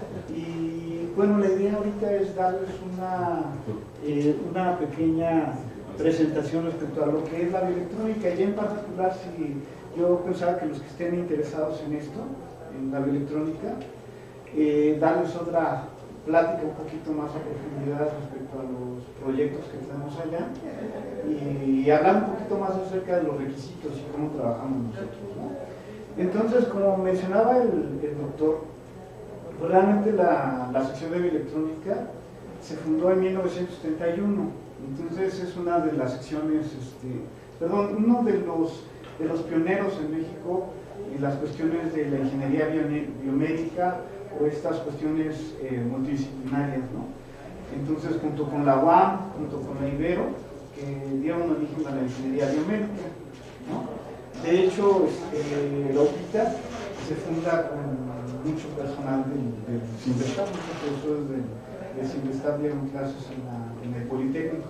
y bueno, la idea ahorita es darles una, eh, una pequeña presentación respecto a lo que es la bioelectrónica y en particular si yo pensaba que los que estén interesados en esto, en la bioelectrónica, Eh, darles otra plática un poquito más a profundidad respecto a los proyectos que tenemos allá y, y hablar un poquito más acerca de los requisitos y cómo trabajamos nosotros, ¿no? Entonces, como mencionaba el, el doctor, pues realmente la, la sección de bioelectrónica se fundó en mil novecientos setenta y uno, entonces es una de las secciones, este, perdón, uno de los, de los pioneros en México en las cuestiones de la ingeniería biomédica o estas cuestiones eh, multidisciplinarias, ¿no? Entonces, junto con la U A M, junto con la Ibero, que dieron origen a la ingeniería biomédica, ¿no? De hecho, eh, la UPITA se funda con mucho personal del, del Simvestab, muchos profesores del, del Simvestab dieron clases en, la, en el Politécnico.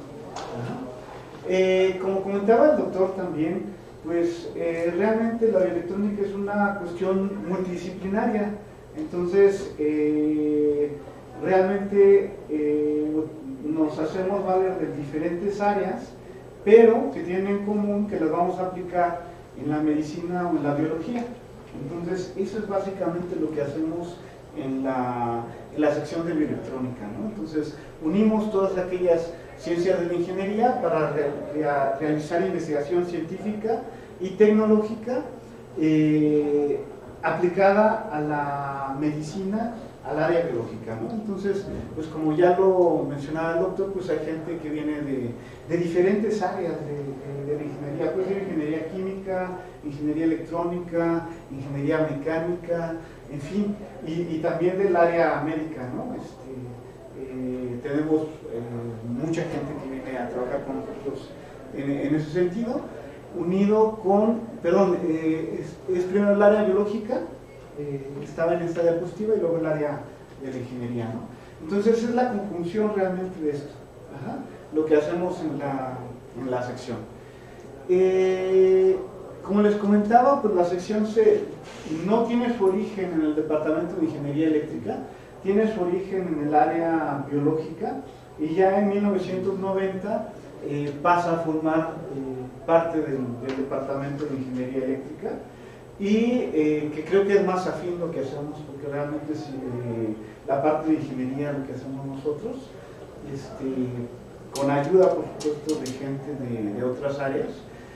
Eh, como comentaba el doctor también, pues eh, realmente la bioelectrónica es una cuestión multidisciplinaria. Entonces, eh, realmente eh, nos hacemos valer de diferentes áreas, pero que tienen en común que las vamos a aplicar en la medicina o en la biología. Entonces, eso es básicamente lo que hacemos en la, en la sección de bioelectrónica, ¿no? Entonces, unimos todas aquellas ciencias de la ingeniería para re, re, realizar investigación científica y tecnológica, eh, aplicada a la medicina, al área biológica, ¿no? Entonces, pues como ya lo mencionaba el doctor, pues hay gente que viene de, de diferentes áreas de, de, de la ingeniería, puede ser ingeniería química, ingeniería electrónica, ingeniería mecánica, en fin, y, y también del área médica, ¿no? Este, eh, tenemos eh, mucha gente que viene a trabajar con nosotros en, en ese sentido, unido con, perdón, eh, es, es primero el área biológica, eh, estaba en esta diapositiva, y luego el área de la ingeniería, ¿no? Entonces es la conjunción realmente de esto, ajá, lo que hacemos en la, en la sección. Eh, como les comentaba, pues la sección se, no tiene su origen en el departamento de ingeniería eléctrica, tiene su origen en el área biológica, y ya en mil novecientos noventa eh, pasa a formar eh, parte del, del departamento de ingeniería eléctrica, y eh, que creo que es más afín lo que hacemos, porque realmente es eh, la parte de ingeniería lo que hacemos nosotros, este, con ayuda por supuesto de gente de, de otras áreas,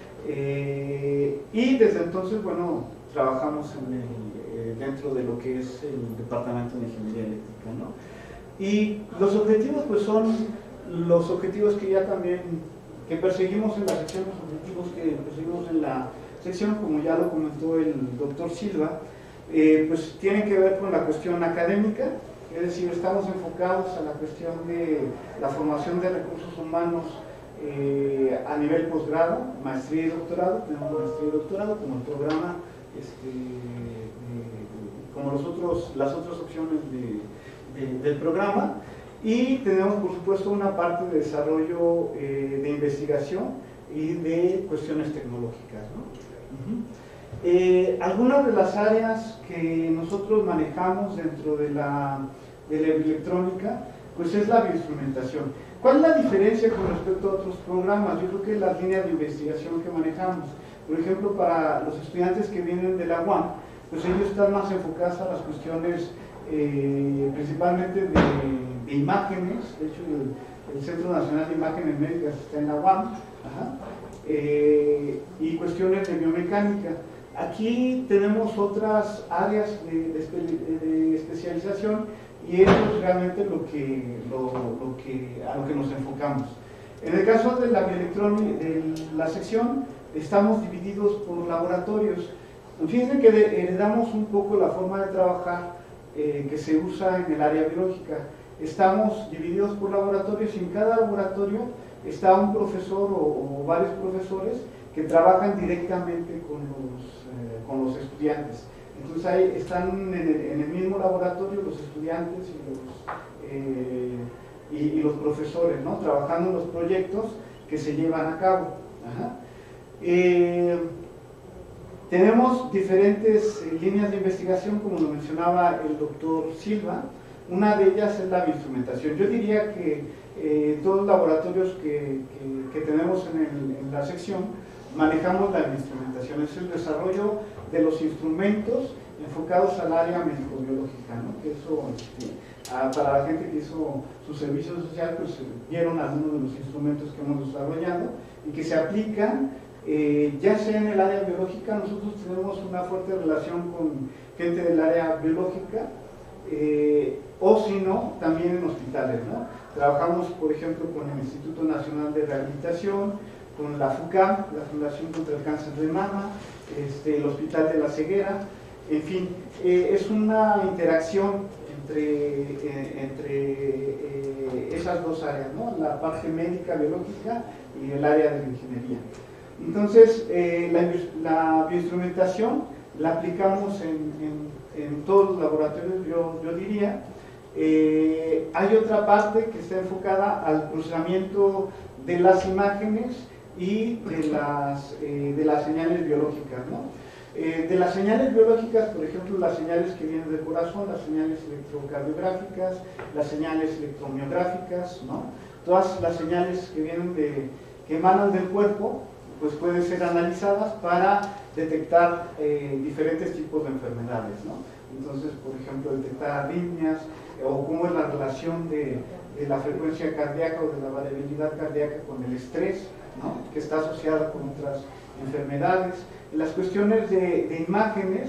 eh, y desde entonces, bueno, trabajamos en el, eh, dentro de lo que es el departamento de ingeniería eléctrica, ¿no? Y los objetivos pues son los objetivos que ya también que perseguimos en la sección, los objetivos que perseguimos en la sección, como ya lo comentó el doctor Silva, eh, pues tienen que ver con la cuestión académica, es decir, estamos enfocados a la cuestión de la formación de recursos humanos eh, a nivel posgrado, maestría y doctorado. Tenemos maestría y doctorado como el programa, este, de, como los otros, las otras opciones de, de, del programa, y tenemos por supuesto una parte de desarrollo eh, de investigación y de cuestiones tecnológicas, ¿no? Uh-huh. eh, algunas de las áreas que nosotros manejamos dentro de la, de la electrónica, pues es la bioinstrumentación. ¿Cuál es la diferencia con respecto a otros programas? Yo creo que las líneas de investigación que manejamos, por ejemplo, para los estudiantes que vienen de la U A M, pues ellos están más enfocados a las cuestiones eh, principalmente de, de imágenes. De hecho, el, el Centro Nacional de Imágenes Médicas está en la U A M, ajá. Eh, y cuestiones de biomecánica. Aquí tenemos otras áreas de, de, espe de especialización, y eso es realmente lo que, lo, lo que, a lo que nos enfocamos. En el caso de la bioelectrónica, de la sección, estamos divididos por laboratorios. Fíjense que heredamos un poco la forma de trabajar eh, que se usa en el área biológica. Estamos divididos por laboratorios, y en cada laboratorio está un profesor o, o varios profesores que trabajan directamente con los, eh, con los estudiantes. Entonces ahí están en el, en el mismo laboratorio los estudiantes y los, eh, y, y los profesores, ¿no? Trabajando en los proyectos que se llevan a cabo. Ajá. Eh, tenemos diferentes eh, líneas de investigación, como lo mencionaba el doctor Silva. Una de ellas es la bioinstrumentación. Yo diría que eh, todos los laboratorios que, que, que tenemos en, el, en la sección manejamos la bioinstrumentación, es el desarrollo de los instrumentos enfocados al área médico-biológica, ¿no? Que eso, este, a, para la gente que hizo su servicio social, pues vieron algunos de los instrumentos que hemos desarrollado y que se aplican, eh, ya sea en el área biológica. Nosotros tenemos una fuerte relación con gente del área biológica, eh, o si no, también en hospitales, ¿no? Trabajamos, por ejemplo, con el Instituto Nacional de Rehabilitación, con la FUCAM, la Fundación contra el Cáncer de Mama, este, el Hospital de la Ceguera, en fin, eh, es una interacción entre, eh, entre eh, esas dos áreas, ¿no? La parte médica, biológica, y el área de la ingeniería. Entonces, eh, la, la bioinstrumentación la aplicamos en, en, en todos los laboratorios, yo, yo diría. Eh, hay otra parte que está enfocada al procesamiento de las imágenes y de las, eh, de las señales biológicas, ¿no? Eh, de las señales biológicas, por ejemplo, las señales que vienen del corazón, las señales electrocardiográficas, las señales electromiográficas, ¿no? Todas las señales que vienen de, que emanan del cuerpo, pues pueden ser analizadas para detectar eh, diferentes tipos de enfermedades, ¿no? Entonces, por ejemplo, detectar arritmias, o cómo es la relación de, de la frecuencia cardíaca o de la variabilidad cardíaca con el estrés, ¿no? Que está asociada con otras enfermedades. Las cuestiones de, de imágenes,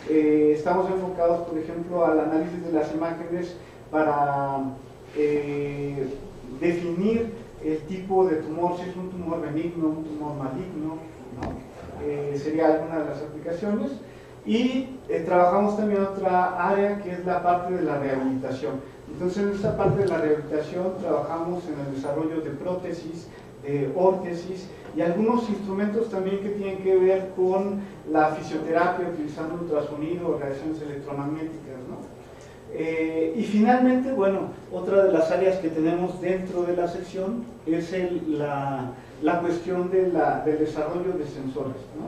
Eh, estamos enfocados, por ejemplo, al análisis de las imágenes para eh, definir el tipo de tumor, si es un tumor benigno, un tumor maligno, ¿no? eh, sería alguna de las aplicaciones. Y eh, trabajamos también otra área que es la parte de la rehabilitación. Entonces, en esta parte de la rehabilitación trabajamos en el desarrollo de prótesis, de órtesis y algunos instrumentos también que tienen que ver con la fisioterapia utilizando ultrasonido o radiaciones electromagnéticas, ¿no? Eh, y finalmente, bueno, otra de las áreas que tenemos dentro de la sección es el, la, la cuestión de la, del desarrollo de sensores, ¿no?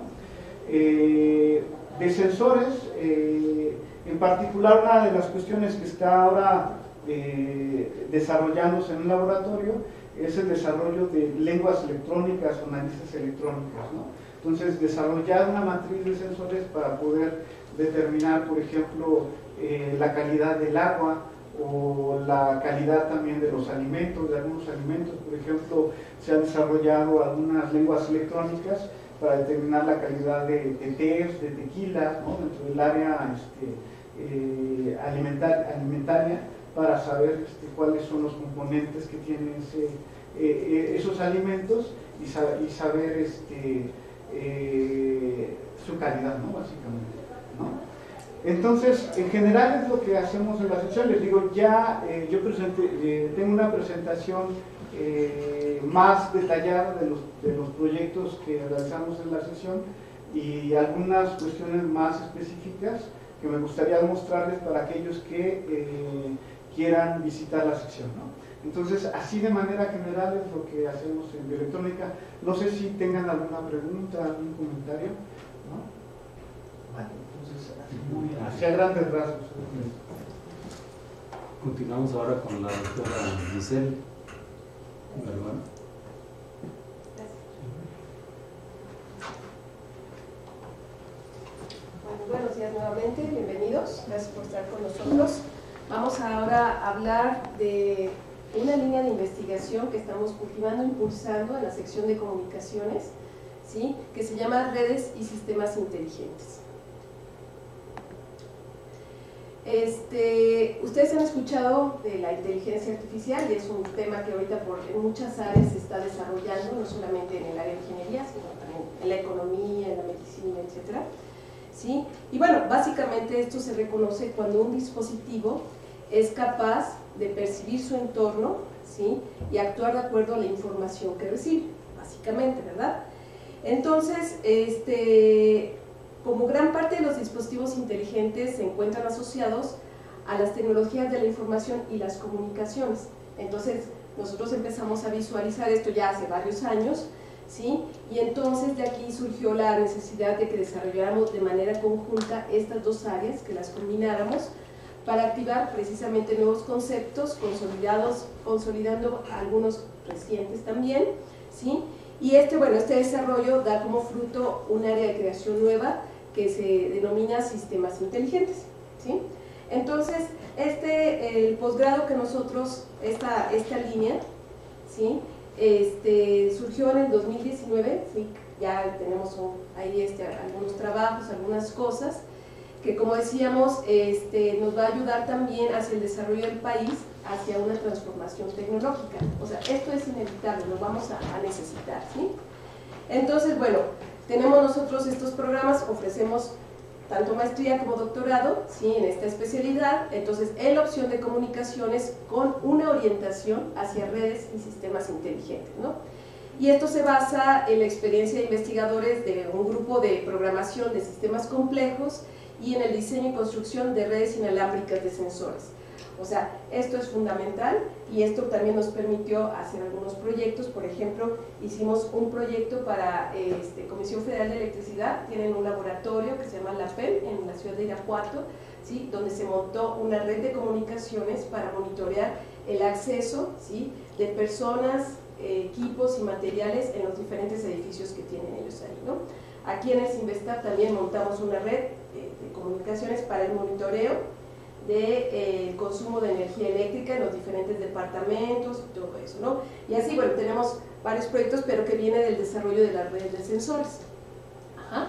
Eh, de sensores, eh, en particular una de las cuestiones que está ahora eh, desarrollándose en un laboratorio es el desarrollo de lenguas electrónicas o narices electrónicas, ¿no? Entonces, desarrollar una matriz de sensores para poder determinar, por ejemplo, eh, la calidad del agua o la calidad también de los alimentos, de algunos alimentos. Por ejemplo, se han desarrollado algunas lenguas electrónicas para determinar la calidad de, de tés, de tequilas, ¿no? Dentro del área este, eh, alimentar, alimentaria, para saber este, cuáles son los componentes que tienen ese, eh, esos alimentos y, sa y saber este, eh, su calidad, ¿no? Básicamente, ¿no? Entonces, en general es lo que hacemos en la sección. Les digo, ya eh, yo presenté, eh, tengo una presentación eh, más detallada de los, de los proyectos que realizamos en la sección y algunas cuestiones más específicas que me gustaría mostrarles para aquellos que eh, quieran visitar la sección, ¿no? Entonces, así de manera general es lo que hacemos en bioelectrónica. No sé si tengan alguna pregunta, algún comentario, ¿no? Vale, entonces, así muy hacia grandes rasgos. Continuamos ahora con la doctora Giselle Galván. Bueno, buenos días nuevamente, bienvenidos, gracias por estar con nosotros. Vamos ahora a hablar de una línea de investigación que estamos cultivando, impulsando en la sección de comunicaciones, ¿sí? Que se llama Redes y Sistemas Inteligentes. Este, ustedes han escuchado de la inteligencia artificial y es un tema que ahorita por, en muchas áreas se está desarrollando, no solamente en el área de ingeniería, sino también en la economía, en la medicina, etcétera. ¿Sí? Y bueno, básicamente esto se reconoce cuando un dispositivo es capaz de percibir su entorno, ¿sí? Y actuar de acuerdo a la información que recibe, básicamente, ¿verdad? Entonces, este, como gran parte de los dispositivos inteligentes se encuentran asociados a las tecnologías de la información y las comunicaciones. Entonces, nosotros empezamos a visualizar esto ya hace varios años, ¿sí? Y entonces de aquí surgió la necesidad de que desarrolláramos de manera conjunta estas dos áreas, que las combináramos para activar precisamente nuevos conceptos, consolidados, consolidando algunos recientes también, ¿sí? Y este, bueno, este desarrollo da como fruto un área de creación nueva que se denomina sistemas inteligentes, ¿sí? Entonces, este, el posgrado que nosotros, esta, esta línea, ¿sí? Este, surgió en el dos mil diecinueve, ¿sí? Ya tenemos un, ahí este, algunos trabajos, algunas cosas, que como decíamos, este, nos va a ayudar también hacia el desarrollo del país, hacia una transformación tecnológica. O sea, esto es inevitable, lo vamos a, a necesitar, ¿sí? Entonces, bueno, tenemos nosotros estos programas, ofrecemos tanto maestría como doctorado, ¿sí? En esta especialidad, entonces en la opción de comunicaciones con una orientación hacia redes y sistemas inteligentes, ¿no? Y esto se basa en la experiencia de investigadores de un grupo de programación de sistemas complejos y en el diseño y construcción de redes inalámbricas de sensores. O sea, esto es fundamental y esto también nos permitió hacer algunos proyectos. Por ejemplo, hicimos un proyecto para este, Comisión Federal de Electricidad, tienen un laboratorio que se llama la P E M en la ciudad de Irapuato, ¿sí? Donde se montó una red de comunicaciones para monitorear el acceso, ¿sí? De personas, eh, equipos y materiales en los diferentes edificios que tienen ellos ahí, ¿no? Aquí en el Sinvestab también montamos una red de, de comunicaciones para el monitoreo del de, eh, consumo de energía eléctrica en los diferentes departamentos y todo eso, ¿no? Y así, bueno, tenemos varios proyectos, pero que viene del desarrollo de las redes de sensores. Ajá.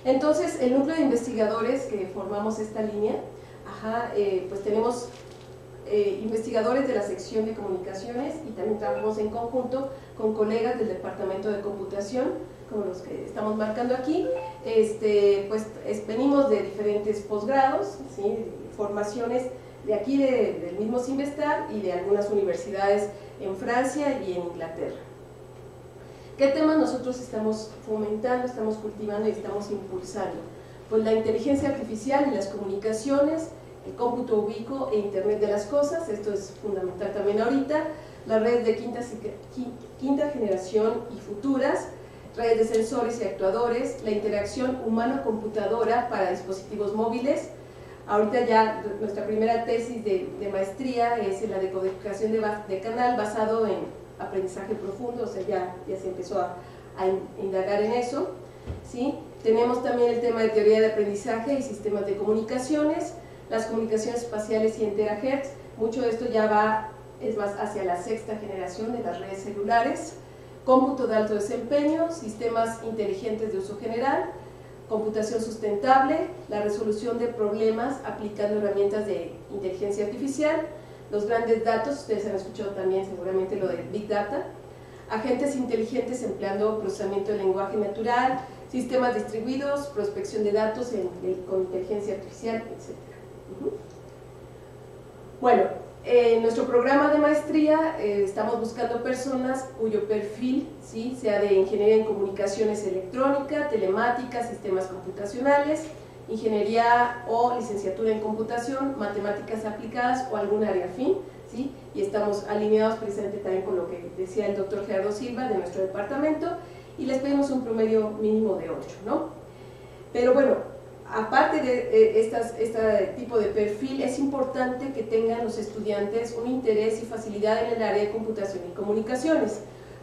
Entonces, el núcleo de investigadores que formamos esta línea, ajá, eh, pues tenemos eh, investigadores de la sección de comunicaciones y también trabajamos en conjunto con colegas del departamento de computación, como los que estamos marcando aquí. Este, pues es, venimos de diferentes posgrados, ¿sí? Formaciones de aquí de, del mismo Cinvestar y de algunas universidades en Francia y en Inglaterra. ¿Qué temas nosotros estamos fomentando, estamos cultivando y estamos impulsando? Pues la inteligencia artificial y las comunicaciones, el cómputo ubicuo e Internet de las cosas, esto es fundamental también ahorita, las redes de quinta, quinta generación y futuras, redes de sensores y actuadores, la interacción humano-computadora para dispositivos móviles. Ahorita ya nuestra primera tesis de, de maestría es en la decodificación de, de canal basado en aprendizaje profundo, o sea, ya, ya se empezó a, a indagar en eso, ¿sí? Tenemos también el tema de teoría de aprendizaje y sistemas de comunicaciones, las comunicaciones espaciales y en terahertz, mucho de esto ya va, es más, hacia la sexta generación de las redes celulares, cómputo de alto desempeño, sistemas inteligentes de uso general, computación sustentable, la resolución de problemas aplicando herramientas de inteligencia artificial, los grandes datos, ustedes han escuchado también seguramente lo de Big Data, agentes inteligentes empleando procesamiento de lenguaje natural, sistemas distribuidos, prospección de datos en, en, con inteligencia artificial, etcétera. Uh-huh. Bueno, en nuestro programa de maestría eh, estamos buscando personas cuyo perfil, ¿sí?, sea de ingeniería en comunicaciones electrónica, telemática, sistemas computacionales, ingeniería o licenciatura en computación, matemáticas aplicadas o algún área afín, ¿sí? Y estamos alineados precisamente también con lo que decía el doctor Gerardo Silva de nuestro departamento y les pedimos un promedio mínimo de ocho, ¿no? Pero bueno, aparte de eh, estas, este tipo de perfil, es importante que tengan los estudiantes un interés y facilidad en el área de computación y comunicaciones,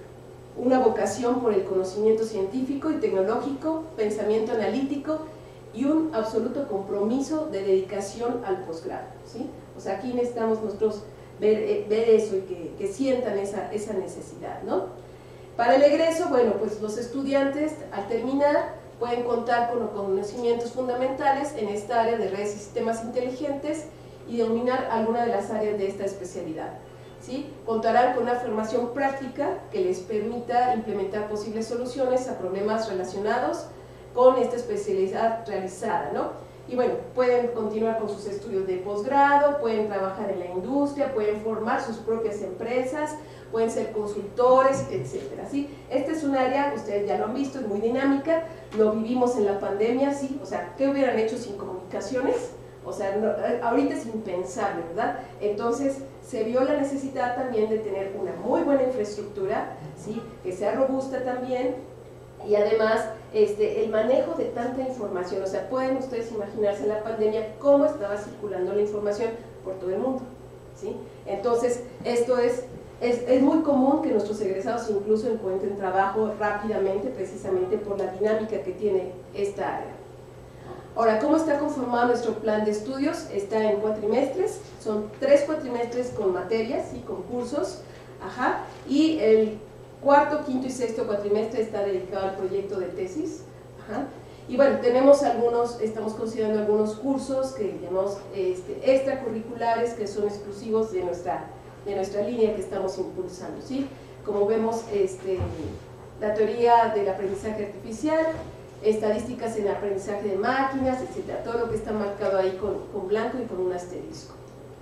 una vocación por el conocimiento científico y tecnológico, pensamiento analítico y un absoluto compromiso de dedicación al posgrado, ¿sí? O sea, aquí necesitamos nosotros ver, eh, ver eso y que, que sientan esa, esa necesidad, ¿no? Para el egreso, bueno, pues los estudiantes al terminar pueden contar con los conocimientos fundamentales en esta área de redes y sistemas inteligentes y dominar alguna de las áreas de esta especialidad, ¿sí? Contarán con una formación práctica que les permita implementar posibles soluciones a problemas relacionados con esta especialidad realizada, ¿no? Y bueno, pueden continuar con sus estudios de posgrado, pueden trabajar en la industria, pueden formar sus propias empresas, pueden ser consultores, etcétera, ¿sí? Esta es un área, ustedes ya lo han visto, es muy dinámica, lo vivimos en la pandemia, ¿sí? O sea, ¿qué hubieran hecho sin comunicaciones? O sea, no, ahorita es impensable, ¿verdad? Entonces, se vio la necesidad también de tener una muy buena infraestructura, ¿sí?, que sea robusta también, y además este, el manejo de tanta información, o sea, pueden ustedes imaginarse en la pandemia cómo estaba circulando la información por todo el mundo, ¿sí? Entonces, esto es, es, es muy común que nuestros egresados incluso encuentren trabajo rápidamente, precisamente por la dinámica que tiene esta área. Ahora, ¿cómo está conformado nuestro plan de estudios? Está en cuatrimestres, son tres cuatrimestres con materias y con cursos, ajá, y el cuarto, quinto y sexto cuatrimestre está dedicado al proyecto de tesis, ajá. Y bueno, tenemos algunos, estamos considerando algunos cursos que llamamos este, extracurriculares, que son exclusivos de nuestra, de nuestra línea que estamos impulsando, ¿sí? Como vemos, este, la teoría del aprendizaje artificial, estadísticas en aprendizaje de máquinas, etcétera, todo lo que está marcado ahí con, con blanco y con un asterisco.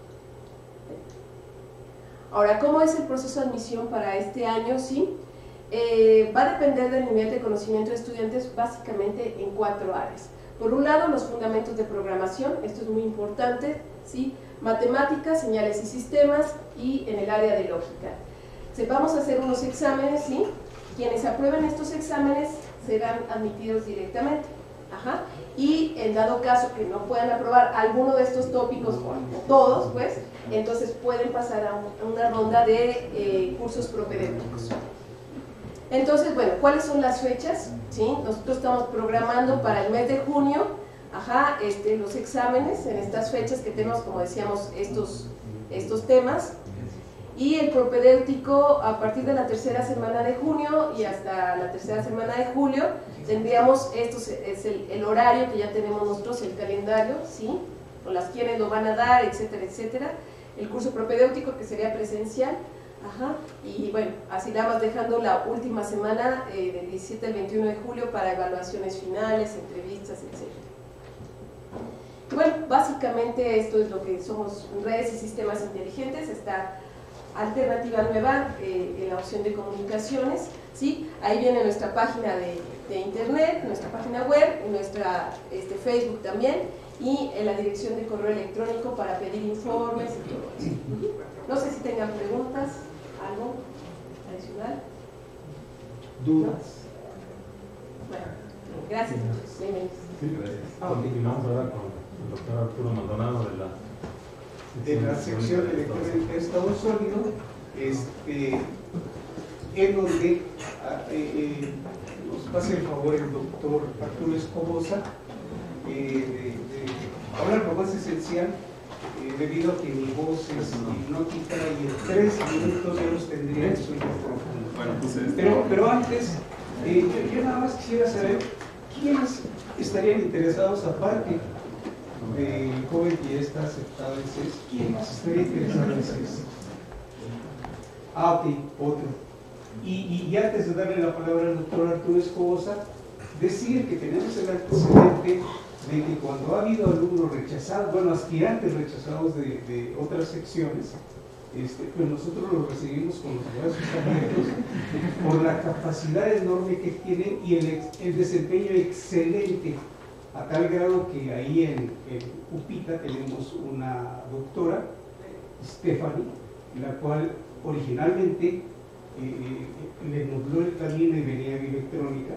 Ahora, ¿cómo es el proceso de admisión para este año? Sí, eh, va a depender del nivel de conocimiento de estudiantes básicamente en cuatro áreas. Por un lado, los fundamentos de programación, esto es muy importante, ¿sí? Matemáticas, señales y sistemas, y en el área de lógica. Se, vamos a hacer unos exámenes, ¿sí? Quienes aprueben estos exámenes serán admitidos directamente. Ajá. Y en dado caso que no puedan aprobar alguno de estos tópicos o todos, pues, entonces pueden pasar a, un, a una ronda de eh, cursos propedéuticos. Entonces, bueno, ¿cuáles son las fechas? ¿Sí? Nosotros estamos programando para el mes de junio, ajá, este, los exámenes en estas fechas que tenemos, como decíamos, estos, estos temas. Y el propedéutico, a partir de la tercera semana de junio y hasta la tercera semana de julio, tendríamos, esto es el, el horario que ya tenemos nosotros, el calendario, ¿sí? Con las quienes lo van a dar, etcétera, etcétera. El curso propedéutico, que sería presencial. Ajá. Y bueno, así nada más dejando la última semana, eh, del diecisiete al veintiuno de julio, para evaluaciones finales, entrevistas, etcétera. Y bueno, básicamente esto es lo que somos, redes y sistemas inteligentes. Está alternativa nueva eh, en la opción de comunicaciones, ¿sí? Ahí viene nuestra página de, de internet, nuestra página web, nuestra este, Facebook también, y en la dirección de correo electrónico para pedir informes y todo eso. No sé si tengan preguntas, algo adicional. ¿Dudas? ¿No? Bueno, gracias. Bienvenidos. Sí, gracias. Continuamos ahora con el doctor Arturo Maldonado de la de la sección electrónica de estado sólido, este, en donde eh, eh, nos pase el favor el doctor Arturo Escobosa eh, de, de hablar lo más esencial, eh, debido a que mi voz es hipnótica y en tres minutos ya los tendría en su micrófono. Bueno, pues este... pero, pero antes, eh, yo, yo nada más quisiera saber quiénes estarían interesados, aparte del joven que ya está aceptado en C E S, ¿quién más estaría interesado en C E S? Ah, ok, otro. Y, y, y antes de darle la palabra al doctor Arturo Escobosa, decir que tenemos el antecedente de que cuando ha habido alumnos rechazados, bueno, aspirantes rechazados de, de otras secciones, este, pues nosotros los recibimos con los brazos abiertos por la capacidad enorme que tienen y el, el desempeño excelente, a tal grado que ahí en, en Upita tenemos una doctora, Stephanie, la cual originalmente eh, eh, le nubló el camino y venía en electrónica,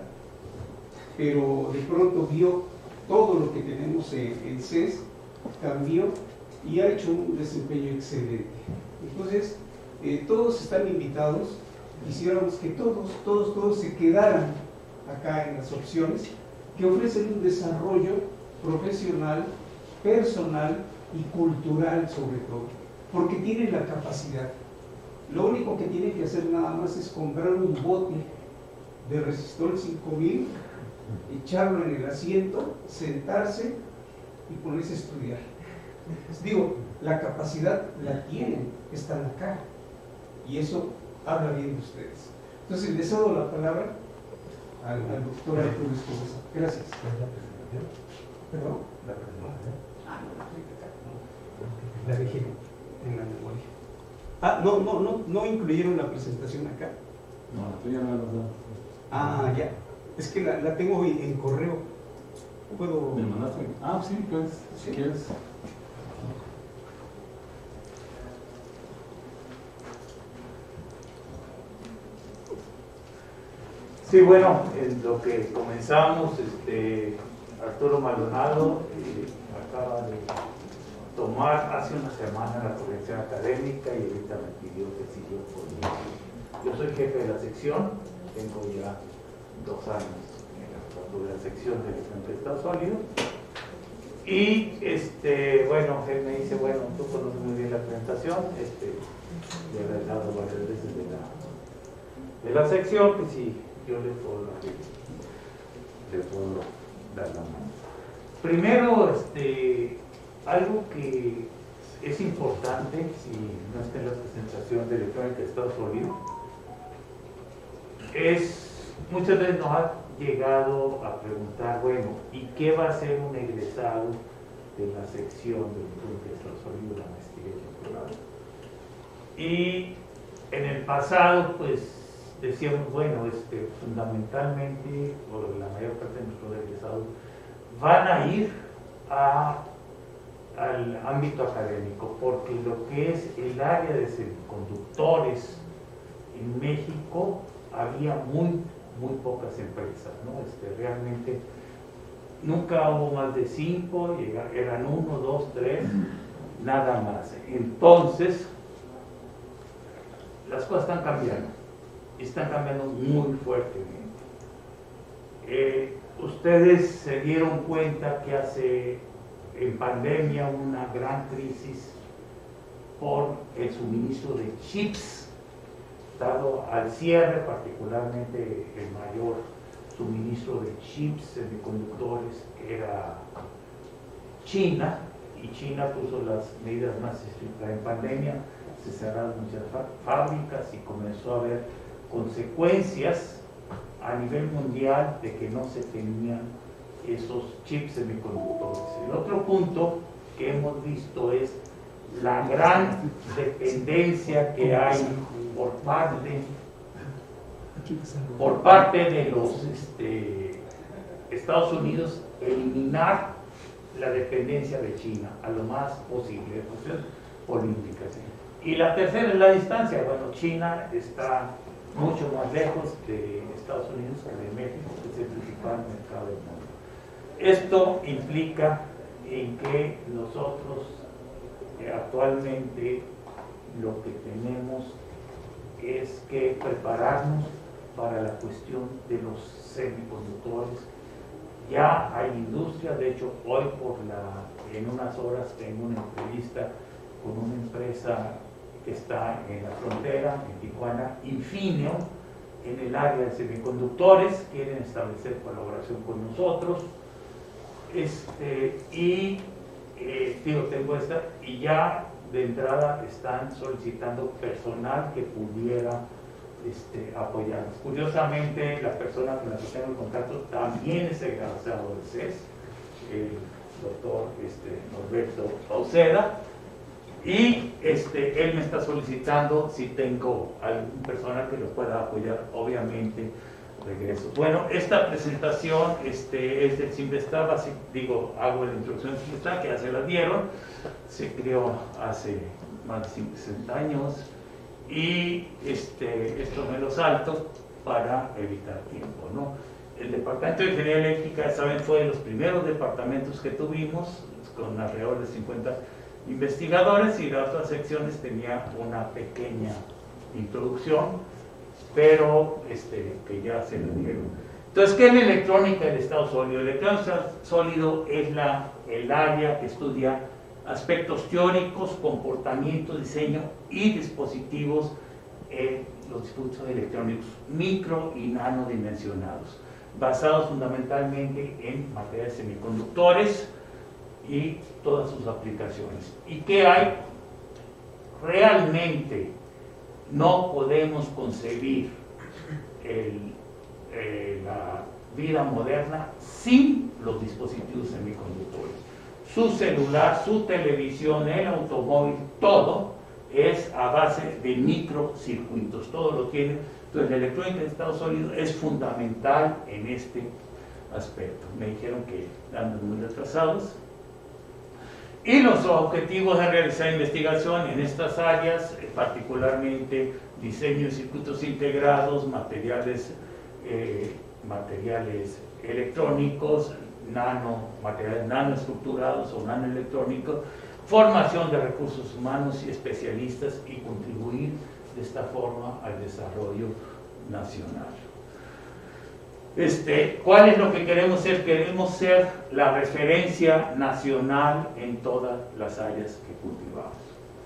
pero de pronto vio todo lo que tenemos en, en C E S, cambió y ha hecho un desempeño excelente. Entonces, eh, todos están invitados. Quisiéramos que todos, todos, todos se quedaran acá en las opciones que ofrecen un desarrollo profesional, personal y cultural sobre todo, porque tienen la capacidad. Lo único que tienen que hacer nada más es comprar un bote de resistor cinco mil, echarlo en el asiento, sentarse y ponerse a estudiar. Digo, la capacidad la tienen, están acá, y eso habla bien de ustedes. Entonces les cedo la palabra al, al doctor Arturo Escobosa. Gracias. ¿Perdón? La presentación. Ah, no, la dejé en la memoria. Ah, no, no, no, no incluyeron la presentación acá. No, la tuya no la verdad. Ah, ya. Es que la, la tengo en, en correo. ¿Puedo? ¿Me mandaste? Ah, sí, pues, si ¿Sí? quieres. Sí, bueno, en lo que comenzamos, este, Arturo Maldonado eh, acaba de tomar hace una semana la corrección académica y ahorita me pidió que si yo podía. Yo soy jefe de la sección, tengo ya dos años en la jefatura de la sección de electrónica de estado sólido. Y este, bueno, él me dice, bueno, tú conoces muy bien la presentación, este, le he hablado varias veces de la, de la sección, que si yo le puedo, le puedo dar la mano. Primero, este, algo que es importante, si no está en la presentación de electrónica de estado sólido, es, muchas veces nos ha llegado a preguntar, bueno, ¿y qué va a hacer un egresado de la sección de electrónica de estado sólido, la maestría y el doctorado? Y en el pasado, pues, decíamos, bueno, este, fundamentalmente, o la mayor parte de nuestros egresados, van a ir a, al ámbito académico, porque lo que es el área de semiconductores en México, había muy, muy pocas empresas, ¿no? Este, realmente nunca hubo más de cinco, eran uno, dos, tres, nada más. Entonces, las cosas están cambiando. Están cambiando muy fuertemente. Eh, ustedes se dieron cuenta que hace, en pandemia, una gran crisis por el suministro de chips, dado al cierre, particularmente el mayor suministro de chips semiconductores era China, y China puso las medidas más estrictas en pandemia, se cerraron muchas fábricas y comenzó a haber consecuencias a nivel mundial de que no se tenían esos chips semiconductores. El otro punto que hemos visto es la gran dependencia que hay por parte por parte de los este, Estados Unidos, eliminar la dependencia de China a lo más posible, cuestiones políticas. Y la tercera es la distancia. Bueno, China está mucho más lejos de Estados Unidos que de México, que es el principal mercado del mundo. Esto implica en que nosotros eh, actualmente lo que tenemos es que prepararnos para la cuestión de los semiconductores. Ya hay industria, de hecho hoy por la, en unas horas tengo una entrevista con una empresa que está en la frontera, en Tijuana, Infineon, en el área de semiconductores, quieren establecer colaboración con nosotros, este, y eh, digo, tengo esta, y ya de entrada están solicitando personal que pudiera este, apoyarnos. Curiosamente, la persona con la que tengo el contacto también es egresado del C E S, el doctor este, Norberto Pauceda, y este, él me está solicitando si tengo algún personal que lo pueda apoyar, obviamente regreso. Bueno, esta presentación este, es del Simvestab, así digo, hago la introducción del Simvestab, que ya se la dieron, se creó hace más de sesenta años, y este, esto me lo salto para evitar tiempo, ¿no? El Departamento de Ingeniería Eléctrica, saben, fue de los primeros departamentos que tuvimos, con alrededor de cincuenta investigadores, y las otras secciones tenía una pequeña introducción, pero este, que ya se lo dieron. Entonces, ¿qué es la electrónica del estado sólido? El estado sólido es la, el área que estudia aspectos teóricos, comportamiento, diseño y dispositivos, eh, los dispositivos electrónicos micro y nanodimensionados, basados fundamentalmente en materiales semiconductores y todas sus aplicaciones. ¿Y qué hay? Realmente no podemos concebir el, eh, la vida moderna sin los dispositivos semiconductores. Su celular, su televisión, el automóvil, todo es a base de microcircuitos, todo lo tiene. Entonces la electrónica de estado sólido es fundamental en este aspecto. Me dijeron que andan muy retrasados. Y los objetivos de realizar investigación en estas áreas, particularmente diseño de circuitos integrados, materiales, eh, materiales electrónicos, nano, materiales nanoestructurados o nanoelectrónicos, formación de recursos humanos y especialistas, y contribuir de esta forma al desarrollo nacional. Este, ¿cuál es lo que queremos ser? Queremos ser la referencia nacional en todas las áreas que cultivamos.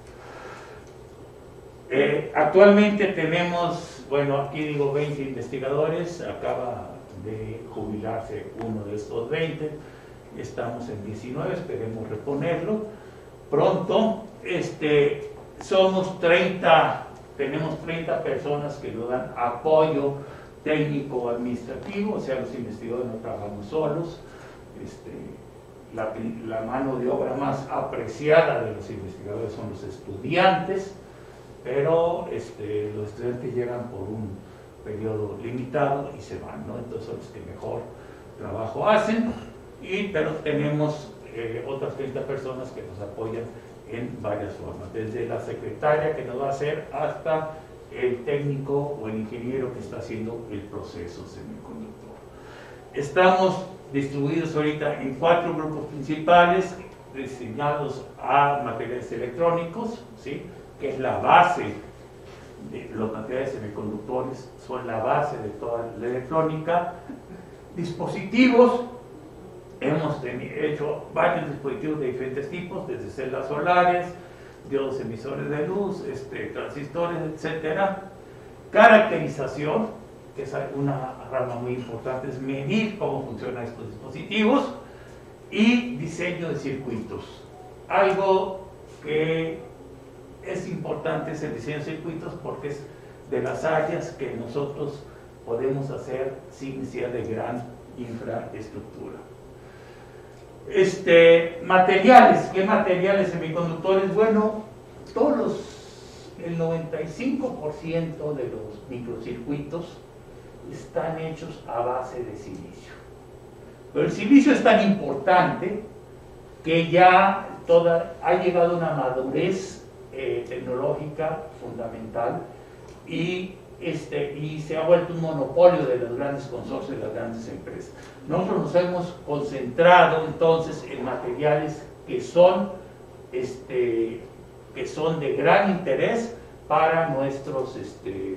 Eh, actualmente tenemos, bueno, aquí digo veinte investigadores, acaba de jubilarse uno de estos veinte, estamos en diecinueve, esperemos reponerlo pronto. Este, somos treinta, tenemos treinta personas que nos dan apoyo técnico administrativo, o sea, los investigadores no trabajamos solos. Este, la, la mano de obra más apreciada de los investigadores son los estudiantes, pero este, los estudiantes llegan por un periodo limitado y se van, ¿no? Entonces son los que mejor trabajo hacen, y, pero tenemos eh, otras treinta personas que nos apoyan en varias formas, desde la secretaria que nos va a hacer hasta el técnico o el ingeniero que está haciendo el proceso semiconductor. Estamos distribuidos ahorita en cuatro grupos principales destinados a materiales electrónicos, ¿sí?, que es la base de los materiales semiconductores, son la base de toda la electrónica. Dispositivos, hemos hecho varios dispositivos de diferentes tipos, desde celdas solares, diodos emisores de luz, este, transistores, etcétera. Caracterización, que es una rama muy importante, es medir cómo funcionan estos dispositivos, y diseño de circuitos. Algo que es importante es el diseño de circuitos porque es de las áreas que nosotros podemos hacer sin necesidad de gran infraestructura. Este, materiales, ¿qué materiales semiconductores? Bueno, todos los, el noventa y cinco por ciento de los microcircuitos están hechos a base de silicio. Pero el silicio es tan importante que ya toda, ha llegado a una madurez eh, tecnológica fundamental y, este, y se ha vuelto un monopolio de los grandes consorcios, de las grandes empresas. Nosotros nos hemos concentrado entonces en materiales que son, este, que son de gran interés para nuestros, este,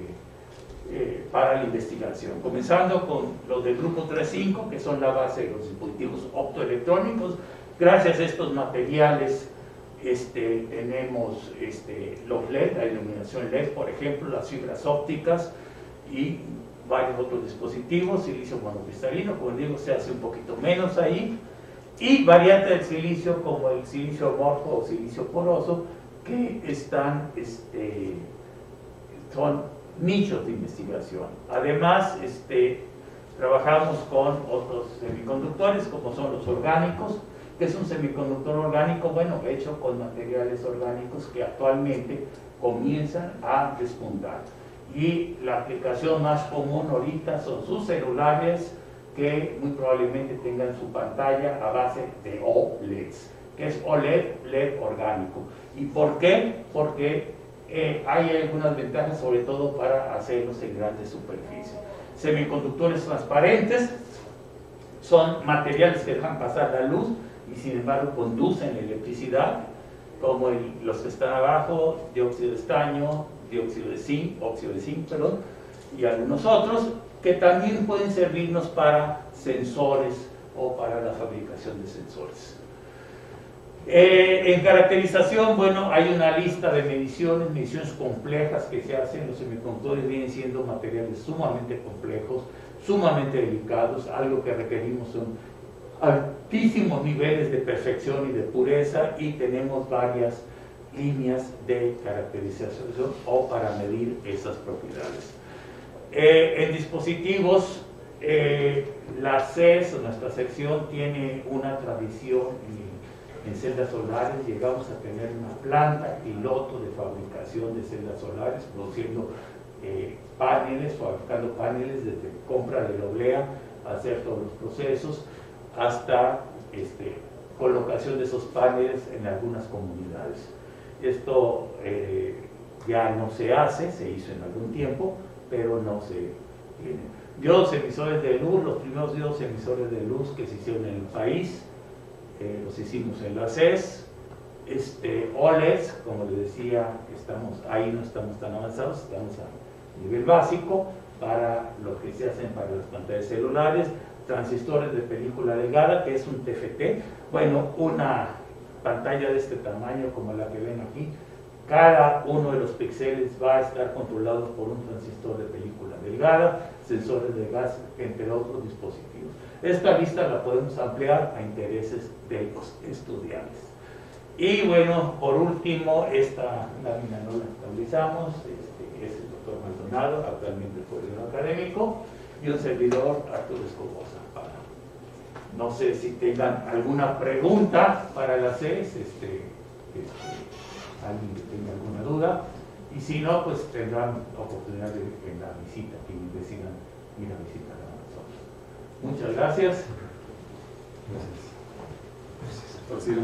eh, para la investigación. Comenzando con los del grupo tres punto cinco, que son la base de los dispositivos optoelectrónicos. Gracias a estos materiales este, tenemos este, los L E D, la iluminación L E D, por ejemplo, las fibras ópticas y varios otros dispositivos, silicio monocristalino, como digo, se hace un poquito menos ahí, y variantes del silicio como el silicio amorfo o silicio poroso, que están, este, son nichos de investigación. Además, este, trabajamos con otros semiconductores, como son los orgánicos, que es un semiconductor orgánico, bueno, hecho con materiales orgánicos que actualmente comienzan a despuntar. Y la aplicación más común ahorita son sus celulares, que muy probablemente tengan su pantalla a base de O L E Ds, que es O L E D, L E D orgánico. ¿Y por qué? Porque eh, hay algunas ventajas, sobre todo para hacerlos en grandes superficies. Semiconductores transparentes son materiales que dejan pasar la luz y sin embargo conducen la electricidad, como el, los que están abajo, dióxido de estaño, dióxido de zinc, óxido de zinc, perdón, y algunos otros que también pueden servirnos para sensores o para la fabricación de sensores. Eh, en caracterización, bueno, hay una lista de mediciones, mediciones complejas que se hacen. Los semiconductores vienen siendo materiales sumamente complejos, sumamente delicados, algo que requerimos son altísimos niveles de perfección y de pureza, y tenemos varias líneas de caracterización o para medir esas propiedades. Eh, en dispositivos, eh, la C E S, nuestra sección, tiene una tradición en, en celdas solares. Llegamos a tener una planta piloto de fabricación de celdas solares, produciendo eh, paneles, fabricando paneles desde compra de la oblea, hacer todos los procesos, hasta este, colocación de esos paneles en algunas comunidades. Esto eh, ya no se hace, se hizo en algún tiempo, pero no se tiene. Diodos emisores de luz, los primeros diodos emisores de luz que se hicieron en el país, eh, los hicimos en la C E S. Este, O L E Ds, como les decía, estamos, ahí no estamos tan avanzados, estamos a nivel básico para lo que se hacen para las pantallas celulares. Transistores de película delgada, que es un T F T, bueno, una pantalla de este tamaño como la que ven aquí. Cada uno de los píxeles va a estar controlado por un transistor de película delgada, sensores de gas, entre otros dispositivos. Esta lista la podemos ampliar a intereses de los estudiantes. Y bueno, por último, esta lámina no la actualizamos, este, es el doctor Maldonado, actualmente coordinador académico, y un servidor, Arturo Escobosa. Para, no sé si tengan alguna pregunta para la C E S, este, este, alguien que tenga alguna duda, y si no, pues tendrán oportunidad de, en la visita, que decidan ir a visitar a nosotros. Muchas gracias. Gracias.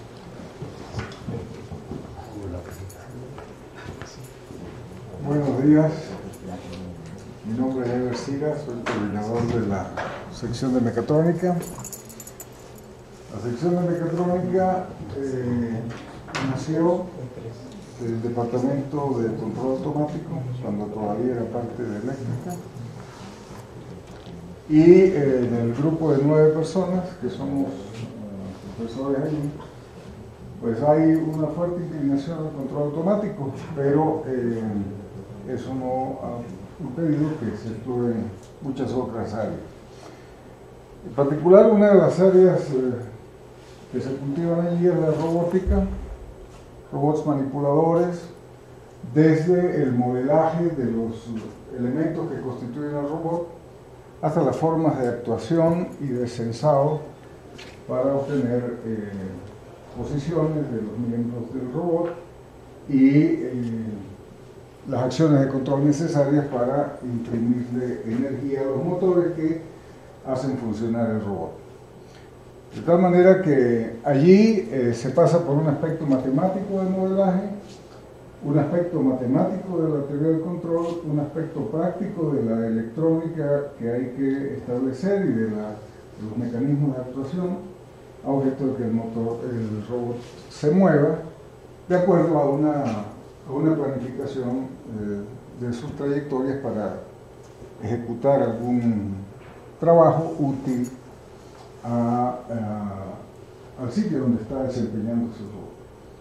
Buenos días. Mi nombre es Ever Sira, soy coordinador de la sección de mecatrónica. La sección de mecatrónica eh, nació del departamento de control automático, cuando todavía era parte de eléctrica. Y eh, en el grupo de nueve personas, que somos uh, profesores ahí, pues hay una fuerte inclinación al control automático, pero eh, eso no ha impedido que se exploren muchas otras áreas. En particular, una de las áreas eh, que se cultivan allí es la robótica, robots manipuladores, desde el modelaje de los elementos que constituyen el robot hasta las formas de actuación y de sensado para obtener eh, posiciones de los miembros del robot y eh, las acciones de control necesarias para imprimirle energía a los motores que hacen funcionar el robot. De tal manera que allí eh, se pasa por un aspecto matemático del modelaje, un aspecto matemático de la teoría del control, un aspecto práctico de la electrónica que hay que establecer y de, la, de los mecanismos de actuación, a objeto de que el motor, el robot se mueva de acuerdo a una, a una planificación eh, de sus trayectorias para ejecutar algún trabajo útil a, a, al sitio donde está desempeñando su robot.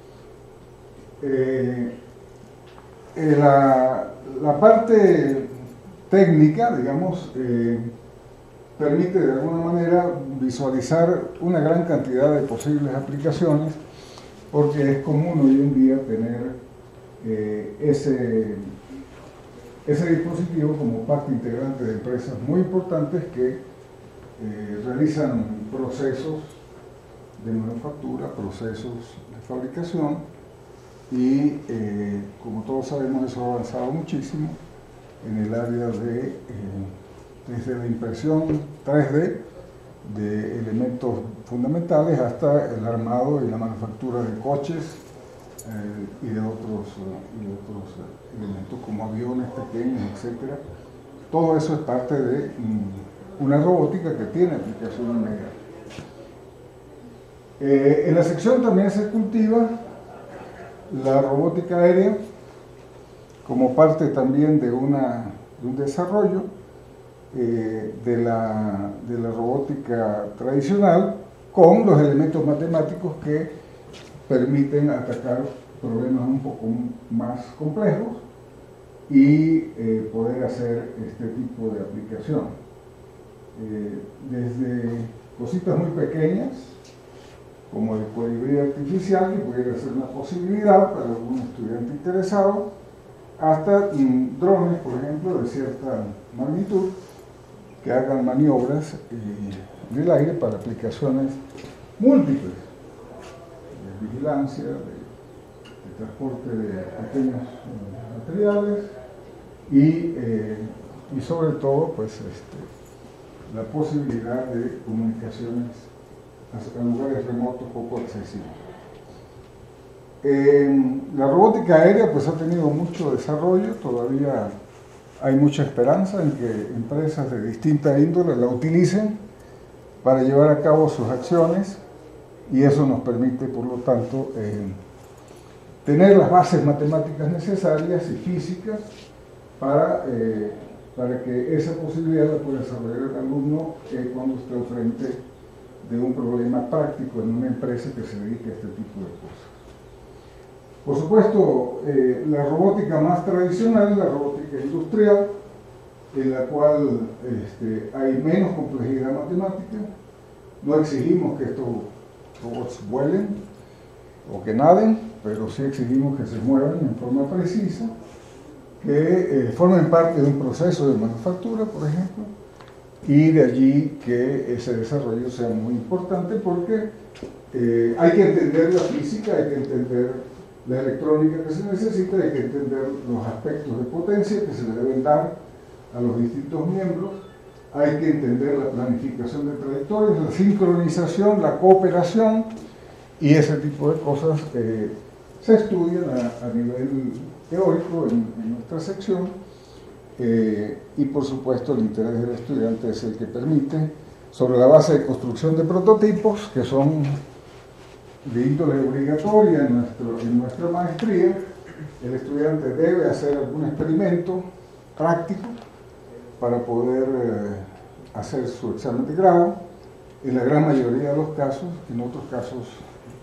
Eh, eh, la, la parte técnica, digamos, eh, permite de alguna manera visualizar una gran cantidad de posibles aplicaciones, porque es común hoy en día tener eh, ese, ese dispositivo como parte integrante de empresas muy importantes que eh, realizan procesos de manufactura, procesos de fabricación y eh, como todos sabemos eso ha avanzado muchísimo en el área de eh, desde la impresión tres D de elementos fundamentales hasta el armado y la manufactura de coches eh, y, de otros, uh, y de otros uh, elementos como aviones pequeños, etcétera. Todo eso es parte de um, una robótica que tiene aplicación inmediata. Eh, en la sección también se cultiva la robótica aérea como parte también de, una, de un desarrollo Eh, de, la, de la robótica tradicional con los elementos matemáticos que permiten atacar problemas un poco más complejos y eh, poder hacer este tipo de aplicación. Eh, desde cositas muy pequeñas como el colibrí artificial, que pudiera ser una posibilidad para algún estudiante interesado, hasta mm, drones, por ejemplo, de cierta magnitud, que hagan maniobras eh, en el aire para aplicaciones múltiples, de vigilancia, de, de transporte de pequeños eh, materiales y, eh, y sobre todo pues, este, la posibilidad de comunicaciones a, a lugares remotos poco accesibles. Eh, la robótica aérea pues, ha tenido mucho desarrollo, todavía hay mucha esperanza en que empresas de distinta índole la utilicen para llevar a cabo sus acciones y eso nos permite, por lo tanto, eh, tener las bases matemáticas necesarias y físicas para, eh, para que esa posibilidad la pueda desarrollar el alumno eh, cuando esté al frente de un problema práctico en una empresa que se dedique a este tipo de cosas. Por supuesto, eh, la robótica más tradicional es la robótica industrial, en la cual este, hay menos complejidad matemática. No exigimos que estos robots vuelen o que naden, pero sí exigimos que se muevan en forma precisa, que eh, formen parte de un proceso de manufactura, por ejemplo, y de allí que ese desarrollo sea muy importante porque eh, hay que entender la física, hay que entender la electrónica que se necesita, hay que entender los aspectos de potencia que se le deben dar a los distintos miembros, hay que entender la planificación de trayectorias, la sincronización, la cooperación y ese tipo de cosas eh, se estudian a, a nivel teórico en, en nuestra sección eh, y por supuesto el interés del estudiante es el que permite, sobre la base de construcción de prototipos que son de índole obligatoria en, nuestro, en nuestra maestría, el estudiante debe hacer algún experimento práctico para poder eh, hacer su examen de grado. En la gran mayoría de los casos, en otros casos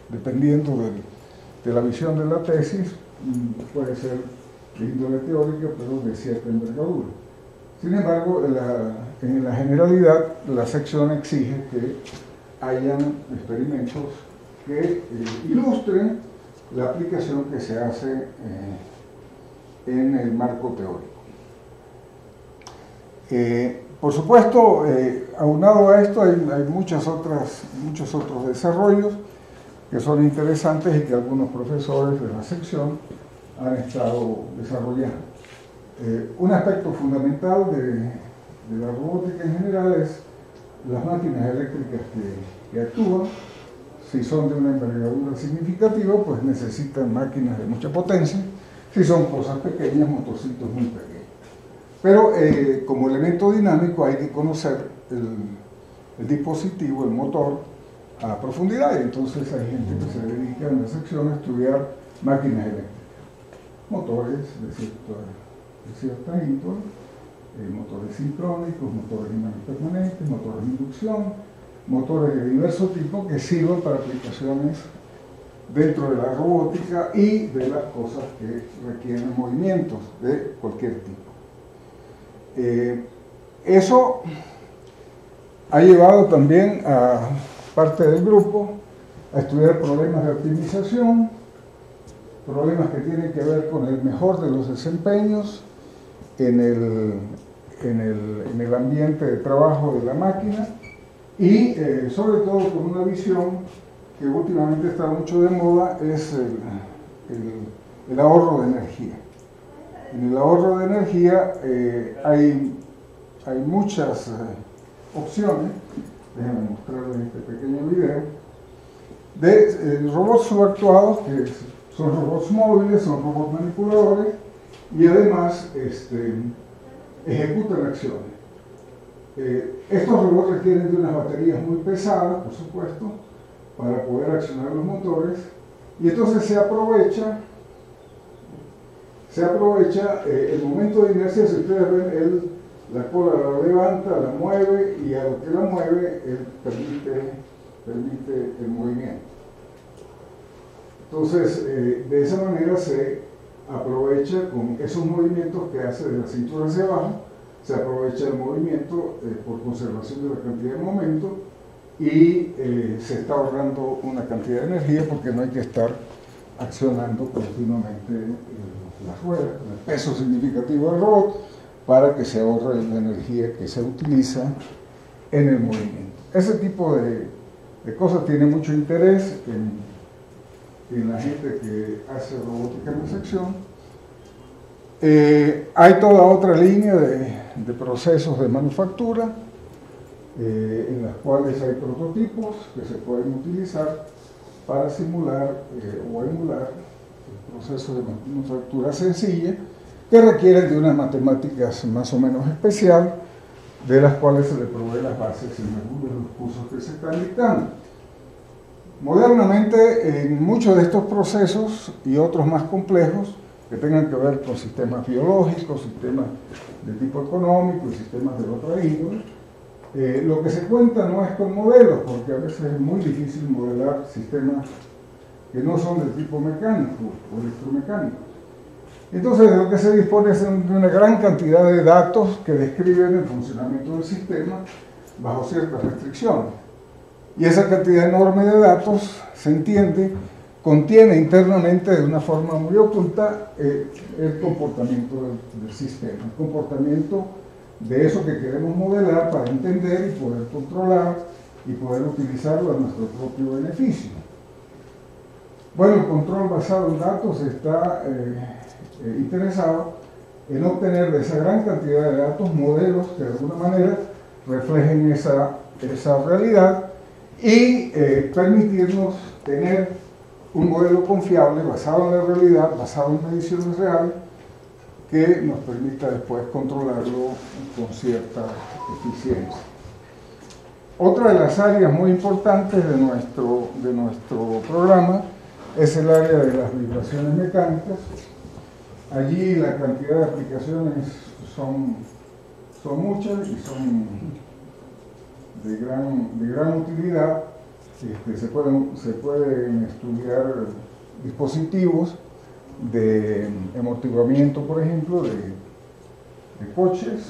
dependiendo del, de la visión de la tesis, puede ser de índole teórica, pero de cierta envergadura. Sin embargo, en la, en la generalidad, la sección exige que hayan experimentos que eh, ilustren la aplicación que se hace eh, en el marco teórico. Eh, por supuesto, eh, aunado a esto, hay, hay muchas otras, muchos otros desarrollos que son interesantes y que algunos profesores de la sección han estado desarrollando. Eh, un aspecto fundamental de, de la robótica en general es las máquinas eléctricas que, que actúan. Si son de una envergadura significativa, pues necesitan máquinas de mucha potencia. Si son cosas pequeñas, motorcitos muy pequeños. Pero eh, como elemento dinámico hay que conocer el, el dispositivo, el motor, a profundidad. Y entonces hay gente que se dedica en la sección a estudiar máquinas eléctricas. Motores de cierta, de cierta índole, eh, motores sincrónicos, motores dinámicos permanentes, motores de inducción, motores de diverso tipo que sirven para aplicaciones dentro de la robótica y de las cosas que requieren movimientos de cualquier tipo. Eh, eso ha llevado también a parte del grupo a estudiar problemas de optimización, problemas que tienen que ver con el mejor de los desempeños en el, en el, en el ambiente de trabajo de la máquina y eh, sobre todo con una visión que últimamente está mucho de moda, es el, el, el ahorro de energía. En el ahorro de energía eh, hay, hay muchas eh, opciones, déjenme mostrarles este pequeño video, de eh, robots subactuados, que son robots móviles, son robots manipuladores y además este, ejecutan acciones. Eh, estos robots requieren de unas baterías muy pesadas, por supuesto, para poder accionar los motores, y entonces se aprovecha se aprovecha eh, el momento de inercia. Si ustedes ven, él la cola la levanta, la mueve, y a lo que la mueve, él permite, permite el movimiento. Entonces, eh, de esa manera se aprovecha con esos movimientos que hace de la cintura hacia abajo, se aprovecha el movimiento eh, por conservación de la cantidad de momento, y eh, se está ahorrando una cantidad de energía porque no hay que estar accionando continuamente eh, las ruedas, con el peso significativo del robot, para que se ahorre la energía que se utiliza en el movimiento. Ese tipo de, de cosas tiene mucho interés en, en la gente que hace robótica en la sección. Eh, hay toda otra línea de, de procesos de manufactura, Eh, en las cuales hay prototipos que se pueden utilizar para simular eh, o emular el proceso de manufactura sencilla, que requieren de unas matemáticas más o menos especial, de las cuales se le provee las bases en algunos de los cursos que se están dictando. Modernamente, en muchos de estos procesos y otros más complejos, que tengan que ver con sistemas biológicos, sistemas de tipo económico y sistemas de otra índole, Eh, lo que se cuenta no es con modelos, porque a veces es muy difícil modelar sistemas que no son de tipo mecánico o electromecánico. Entonces, lo que se dispone es de una gran cantidad de datos que describen el funcionamiento del sistema bajo ciertas restricciones. Y esa cantidad enorme de datos, se entiende, contiene internamente de una forma muy oculta eh, el comportamiento del, del sistema, el comportamiento de eso que queremos modelar para entender y poder controlar y poder utilizarlo a nuestro propio beneficio. Bueno, el control basado en datos está eh, eh, interesado en obtener de esa gran cantidad de datos modelos que de alguna manera reflejen esa, esa realidad y eh, permitirnos tener un modelo confiable basado en la realidad, basado en mediciones reales, que nos permita después controlarlo con cierta eficiencia. Otra de las áreas muy importantes de nuestro, de nuestro programa es el área de las vibraciones mecánicas. Allí la cantidad de aplicaciones son, son muchas y son de gran, de gran utilidad. este, se, pueden, se pueden estudiar dispositivos de amortiguamiento, por ejemplo, de, de coches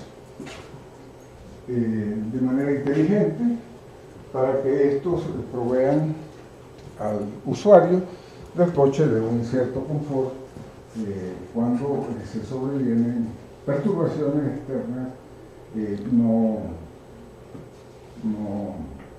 eh, de manera inteligente, para que estos provean al usuario del coche de un cierto confort eh, cuando eh, se sobrevienen perturbaciones externas eh, no, no,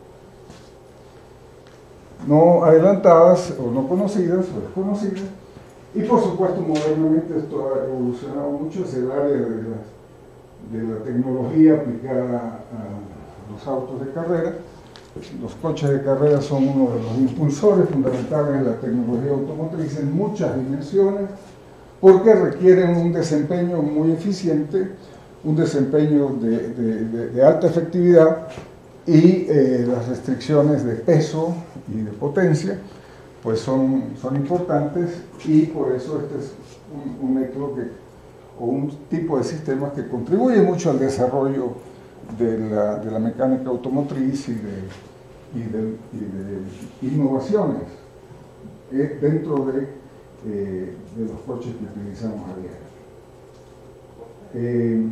no adelantadas o no conocidas o desconocidas. Y por supuesto, modernamente esto ha evolucionado mucho, es el área de la, de la tecnología aplicada a los autos de carrera. Los coches de carrera son uno de los impulsores fundamentales de la tecnología automotriz en muchas dimensiones, porque requieren un desempeño muy eficiente, un desempeño de, de, de, de alta efectividad, y eh, las restricciones de peso y de potencia pues son, son importantes, y por eso este es un, un método que, o un tipo de sistemas que contribuye mucho al desarrollo de la, de la mecánica automotriz y de, y de, y de innovaciones eh, dentro de, eh, de los coches que utilizamos a diario. Eh,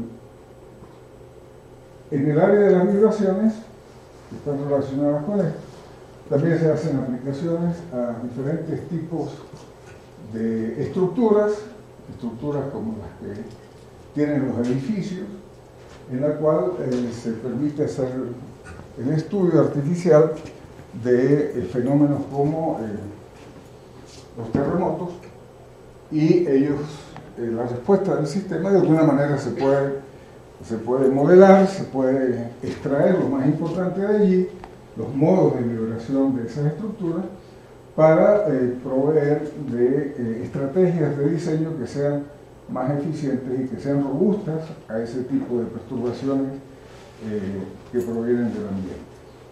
en el área de las vibraciones, que están relacionadas con esto, también se hacen aplicaciones a diferentes tipos de estructuras, estructuras como las que tienen los edificios, en la cual eh, se permite hacer el estudio artificial de eh, fenómenos como eh, los terremotos, y ellos, eh, la respuesta del sistema de alguna manera se puede, se puede modelar, se puede extraer lo más importante de allí, los modos de vibración de esas estructuras, para eh, proveer de eh, estrategias de diseño que sean más eficientes y que sean robustas a ese tipo de perturbaciones eh, que provienen del ambiente.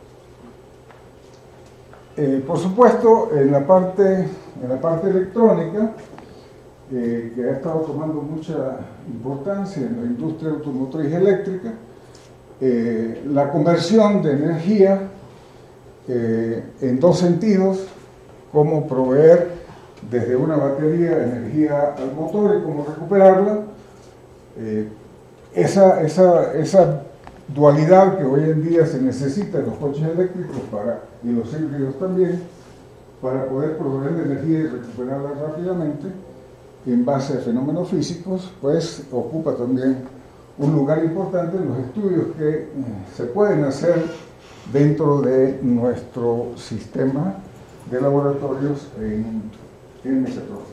Eh, por supuesto, en la parte, en la parte electrónica, eh, que ha estado tomando mucha importancia en la industria automotriz eléctrica, eh, la conversión de energía eh, en dos sentidos, cómo proveer desde una batería energía al motor y cómo recuperarla. Eh, esa, esa, esa dualidad que hoy en día se necesita en los coches eléctricos para, y los híbridos también, para poder proveer de energía y recuperarla rápidamente en base a fenómenos físicos, pues ocupa también un lugar importante en los estudios que eh, se pueden hacer dentro de nuestro sistema de laboratorios en, en mecatrónica.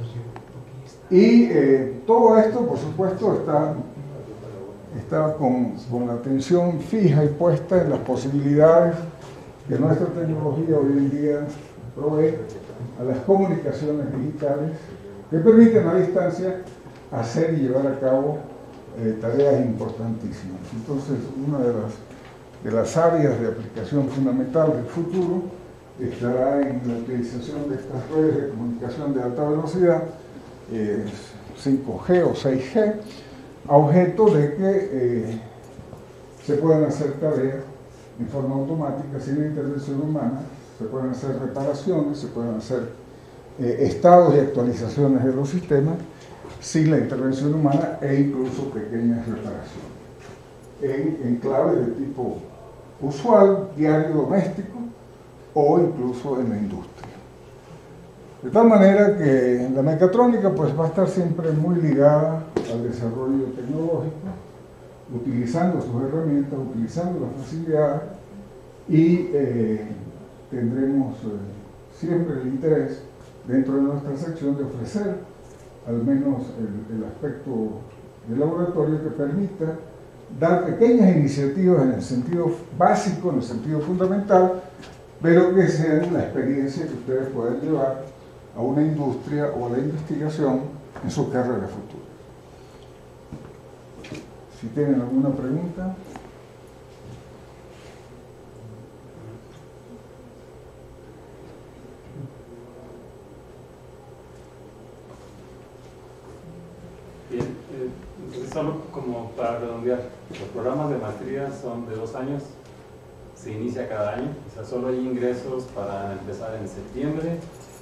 Y eh, todo esto, por supuesto, está, está con, con la atención fija y puesta en las posibilidades que nuestra tecnología hoy en día provee a las comunicaciones digitales que permiten a distancia hacer y llevar a cabo eh, tareas importantísimas. Entonces, una de las, de las áreas de aplicación fundamental del futuro estará en la utilización de estas redes de comunicación de alta velocidad, eh, cinco G o seis G, a objeto de que eh, se puedan hacer tareas en forma automática, sin la intervención humana, se pueden hacer reparaciones, se pueden hacer eh, estados y actualizaciones de los sistemas sin la intervención humana, e incluso pequeñas reparaciones en, en clave de tipo usual, diario, doméstico, o incluso en la industria. De tal manera que la mecatrónica pues, va a estar siempre muy ligada al desarrollo tecnológico, utilizando sus herramientas, utilizando las facilidades, y eh, tendremos eh, siempre el interés dentro de nuestra sección de ofrecer al menos el, el aspecto del laboratorio que permita dar pequeñas iniciativas en el sentido básico, en el sentido fundamental, pero que sean la experiencia que ustedes puedan llevar a una industria o a la investigación en su carrera futura. Si tienen alguna pregunta. Bien, eh, entonces solo como para redondear, los programas de maestría son de dos años se inicia cada año, o sea, solo hay ingresos para empezar en septiembre.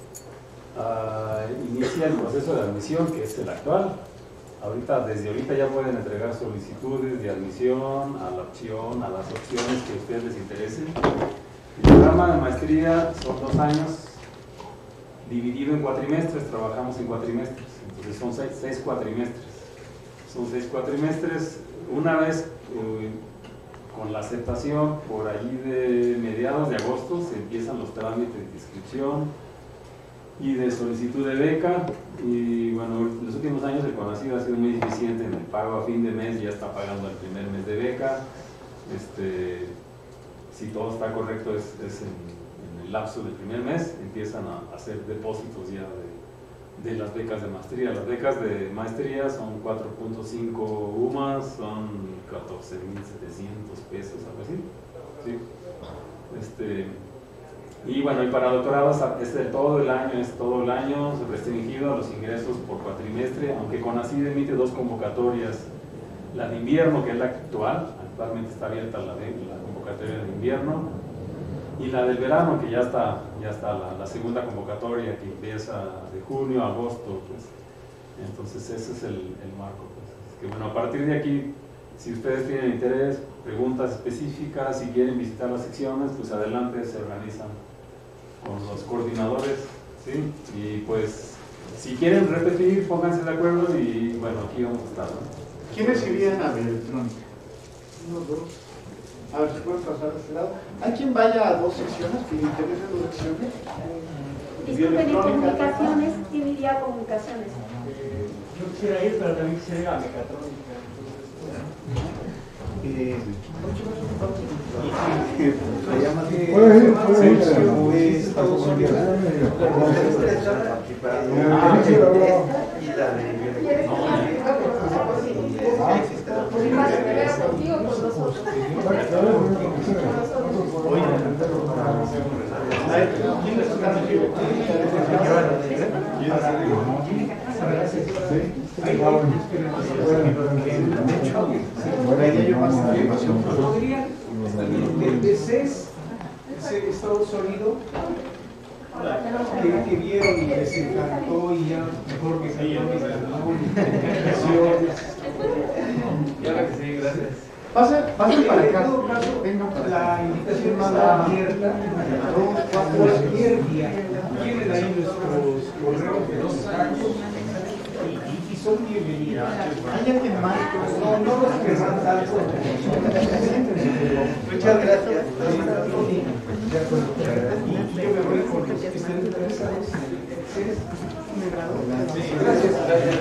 Uh, inicia el proceso de admisión, que es el actual. Ahorita, desde ahorita ya pueden entregar solicitudes de admisión a la opción, a las opciones que a ustedes les interesen. El programa de maestría son dos años, dividido en cuatrimestres, trabajamos en cuatrimestres, entonces son seis, seis cuatrimestres. Son seis cuatrimestres. Una vez eh, con la aceptación, por ahí de mediados de agosto, se empiezan los trámites de inscripción y de solicitud de beca. Y bueno, en los últimos años el CONACYT ha sido muy eficiente en el pago a fin de mes, ya está pagando el primer mes de beca. Este, si todo está correcto, es, es en, en el lapso del primer mes, empiezan a hacer depósitos ya de, de las becas de maestría. Las becas de maestría son cuatro punto cinco U M A S, son catorce mil setecientos pesos, algo así. ¿Sí? Este, y bueno, y para doctorados es de todo el año, es todo el año restringido a los ingresos por cuatrimestre, aunque CONACYT emite dos convocatorias, la de invierno, que es la actual, actualmente está abierta la, de, la convocatoria de invierno, y la del verano, que ya está, ya está la, la segunda convocatoria, que empieza de junio a agosto, pues. Entonces ese es el, el marco. Pues. Es que bueno, a partir de aquí, si ustedes tienen interés, preguntas específicas, si quieren visitar las secciones, pues adelante, se organizan con los coordinadores, ¿sí? Y pues, si quieren repetir, pónganse de acuerdo y bueno, aquí vamos a estar, ¿no? ¿Quiénes irían a Bioelectrónica? Uno, dos. A ver si pueden pasar a este lado. ¿Hay quien vaya a dos secciones que le interesen dos secciones? Disculpen, en comunicaciones, ¿quién iría a comunicaciones? Yo quisiera ir, pero también quisiera ir a mecatrónica. Eh, de C E S, Estados Unidos, que, que vieron y les encantó y ya mejor que salieron mis canciones. Y ahora que sí, gracias. Pasen, pasen para acá. En todo caso, vengan para la invitación está abierta a cualquier día. Tienen ahí nuestros correos de los tacos y, y son bienvenidos. ¿Hay alguien más? No, no los que van tanto. Muchas gracias. Y yo me voy con los que estén interesados. Gracias.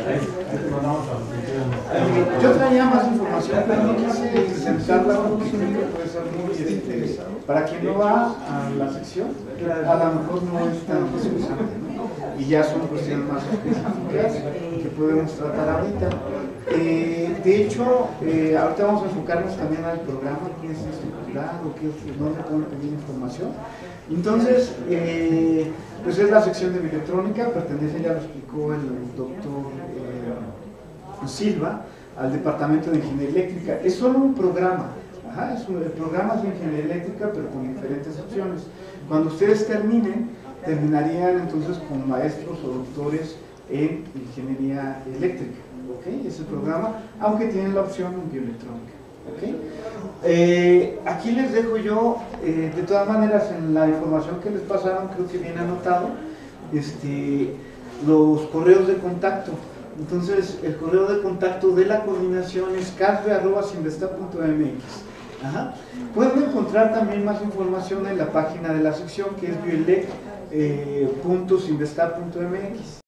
Yo traía más información, pero no quise presentarla porque creo que puede ser muy interesante. Para quien no va a la sección, a lo mejor no es tan interesante, ¿no? Y ya son cuestiones más específicas que podemos tratar ahorita. Eh, de hecho, eh, ahorita vamos a enfocarnos también al programa, qué es estructurado, qué es, dónde pueden pedir información. Entonces, eh, pues es la sección de bioelectrónica, pertenece, ya lo explicó el doctor eh, Silva, al departamento de ingeniería eléctrica. Es solo un programa, ajá, es un, el programa es de ingeniería eléctrica, pero con diferentes opciones. Cuando ustedes terminen, terminarían entonces con maestros o doctores en ingeniería eléctrica, ¿ok? Es el programa, aunque tienen la opción en bioelectrónica, ¿ok? Eh, aquí les dejo yo, eh, de todas maneras, en la información que les pasaron, creo que viene anotado, este, los correos de contacto. Entonces, el correo de contacto de la coordinación es casbe arroba sinvesta punto m x. Ajá. Pueden encontrar también más información en la página de la sección, que es bioelec punto sinvesta punto m x.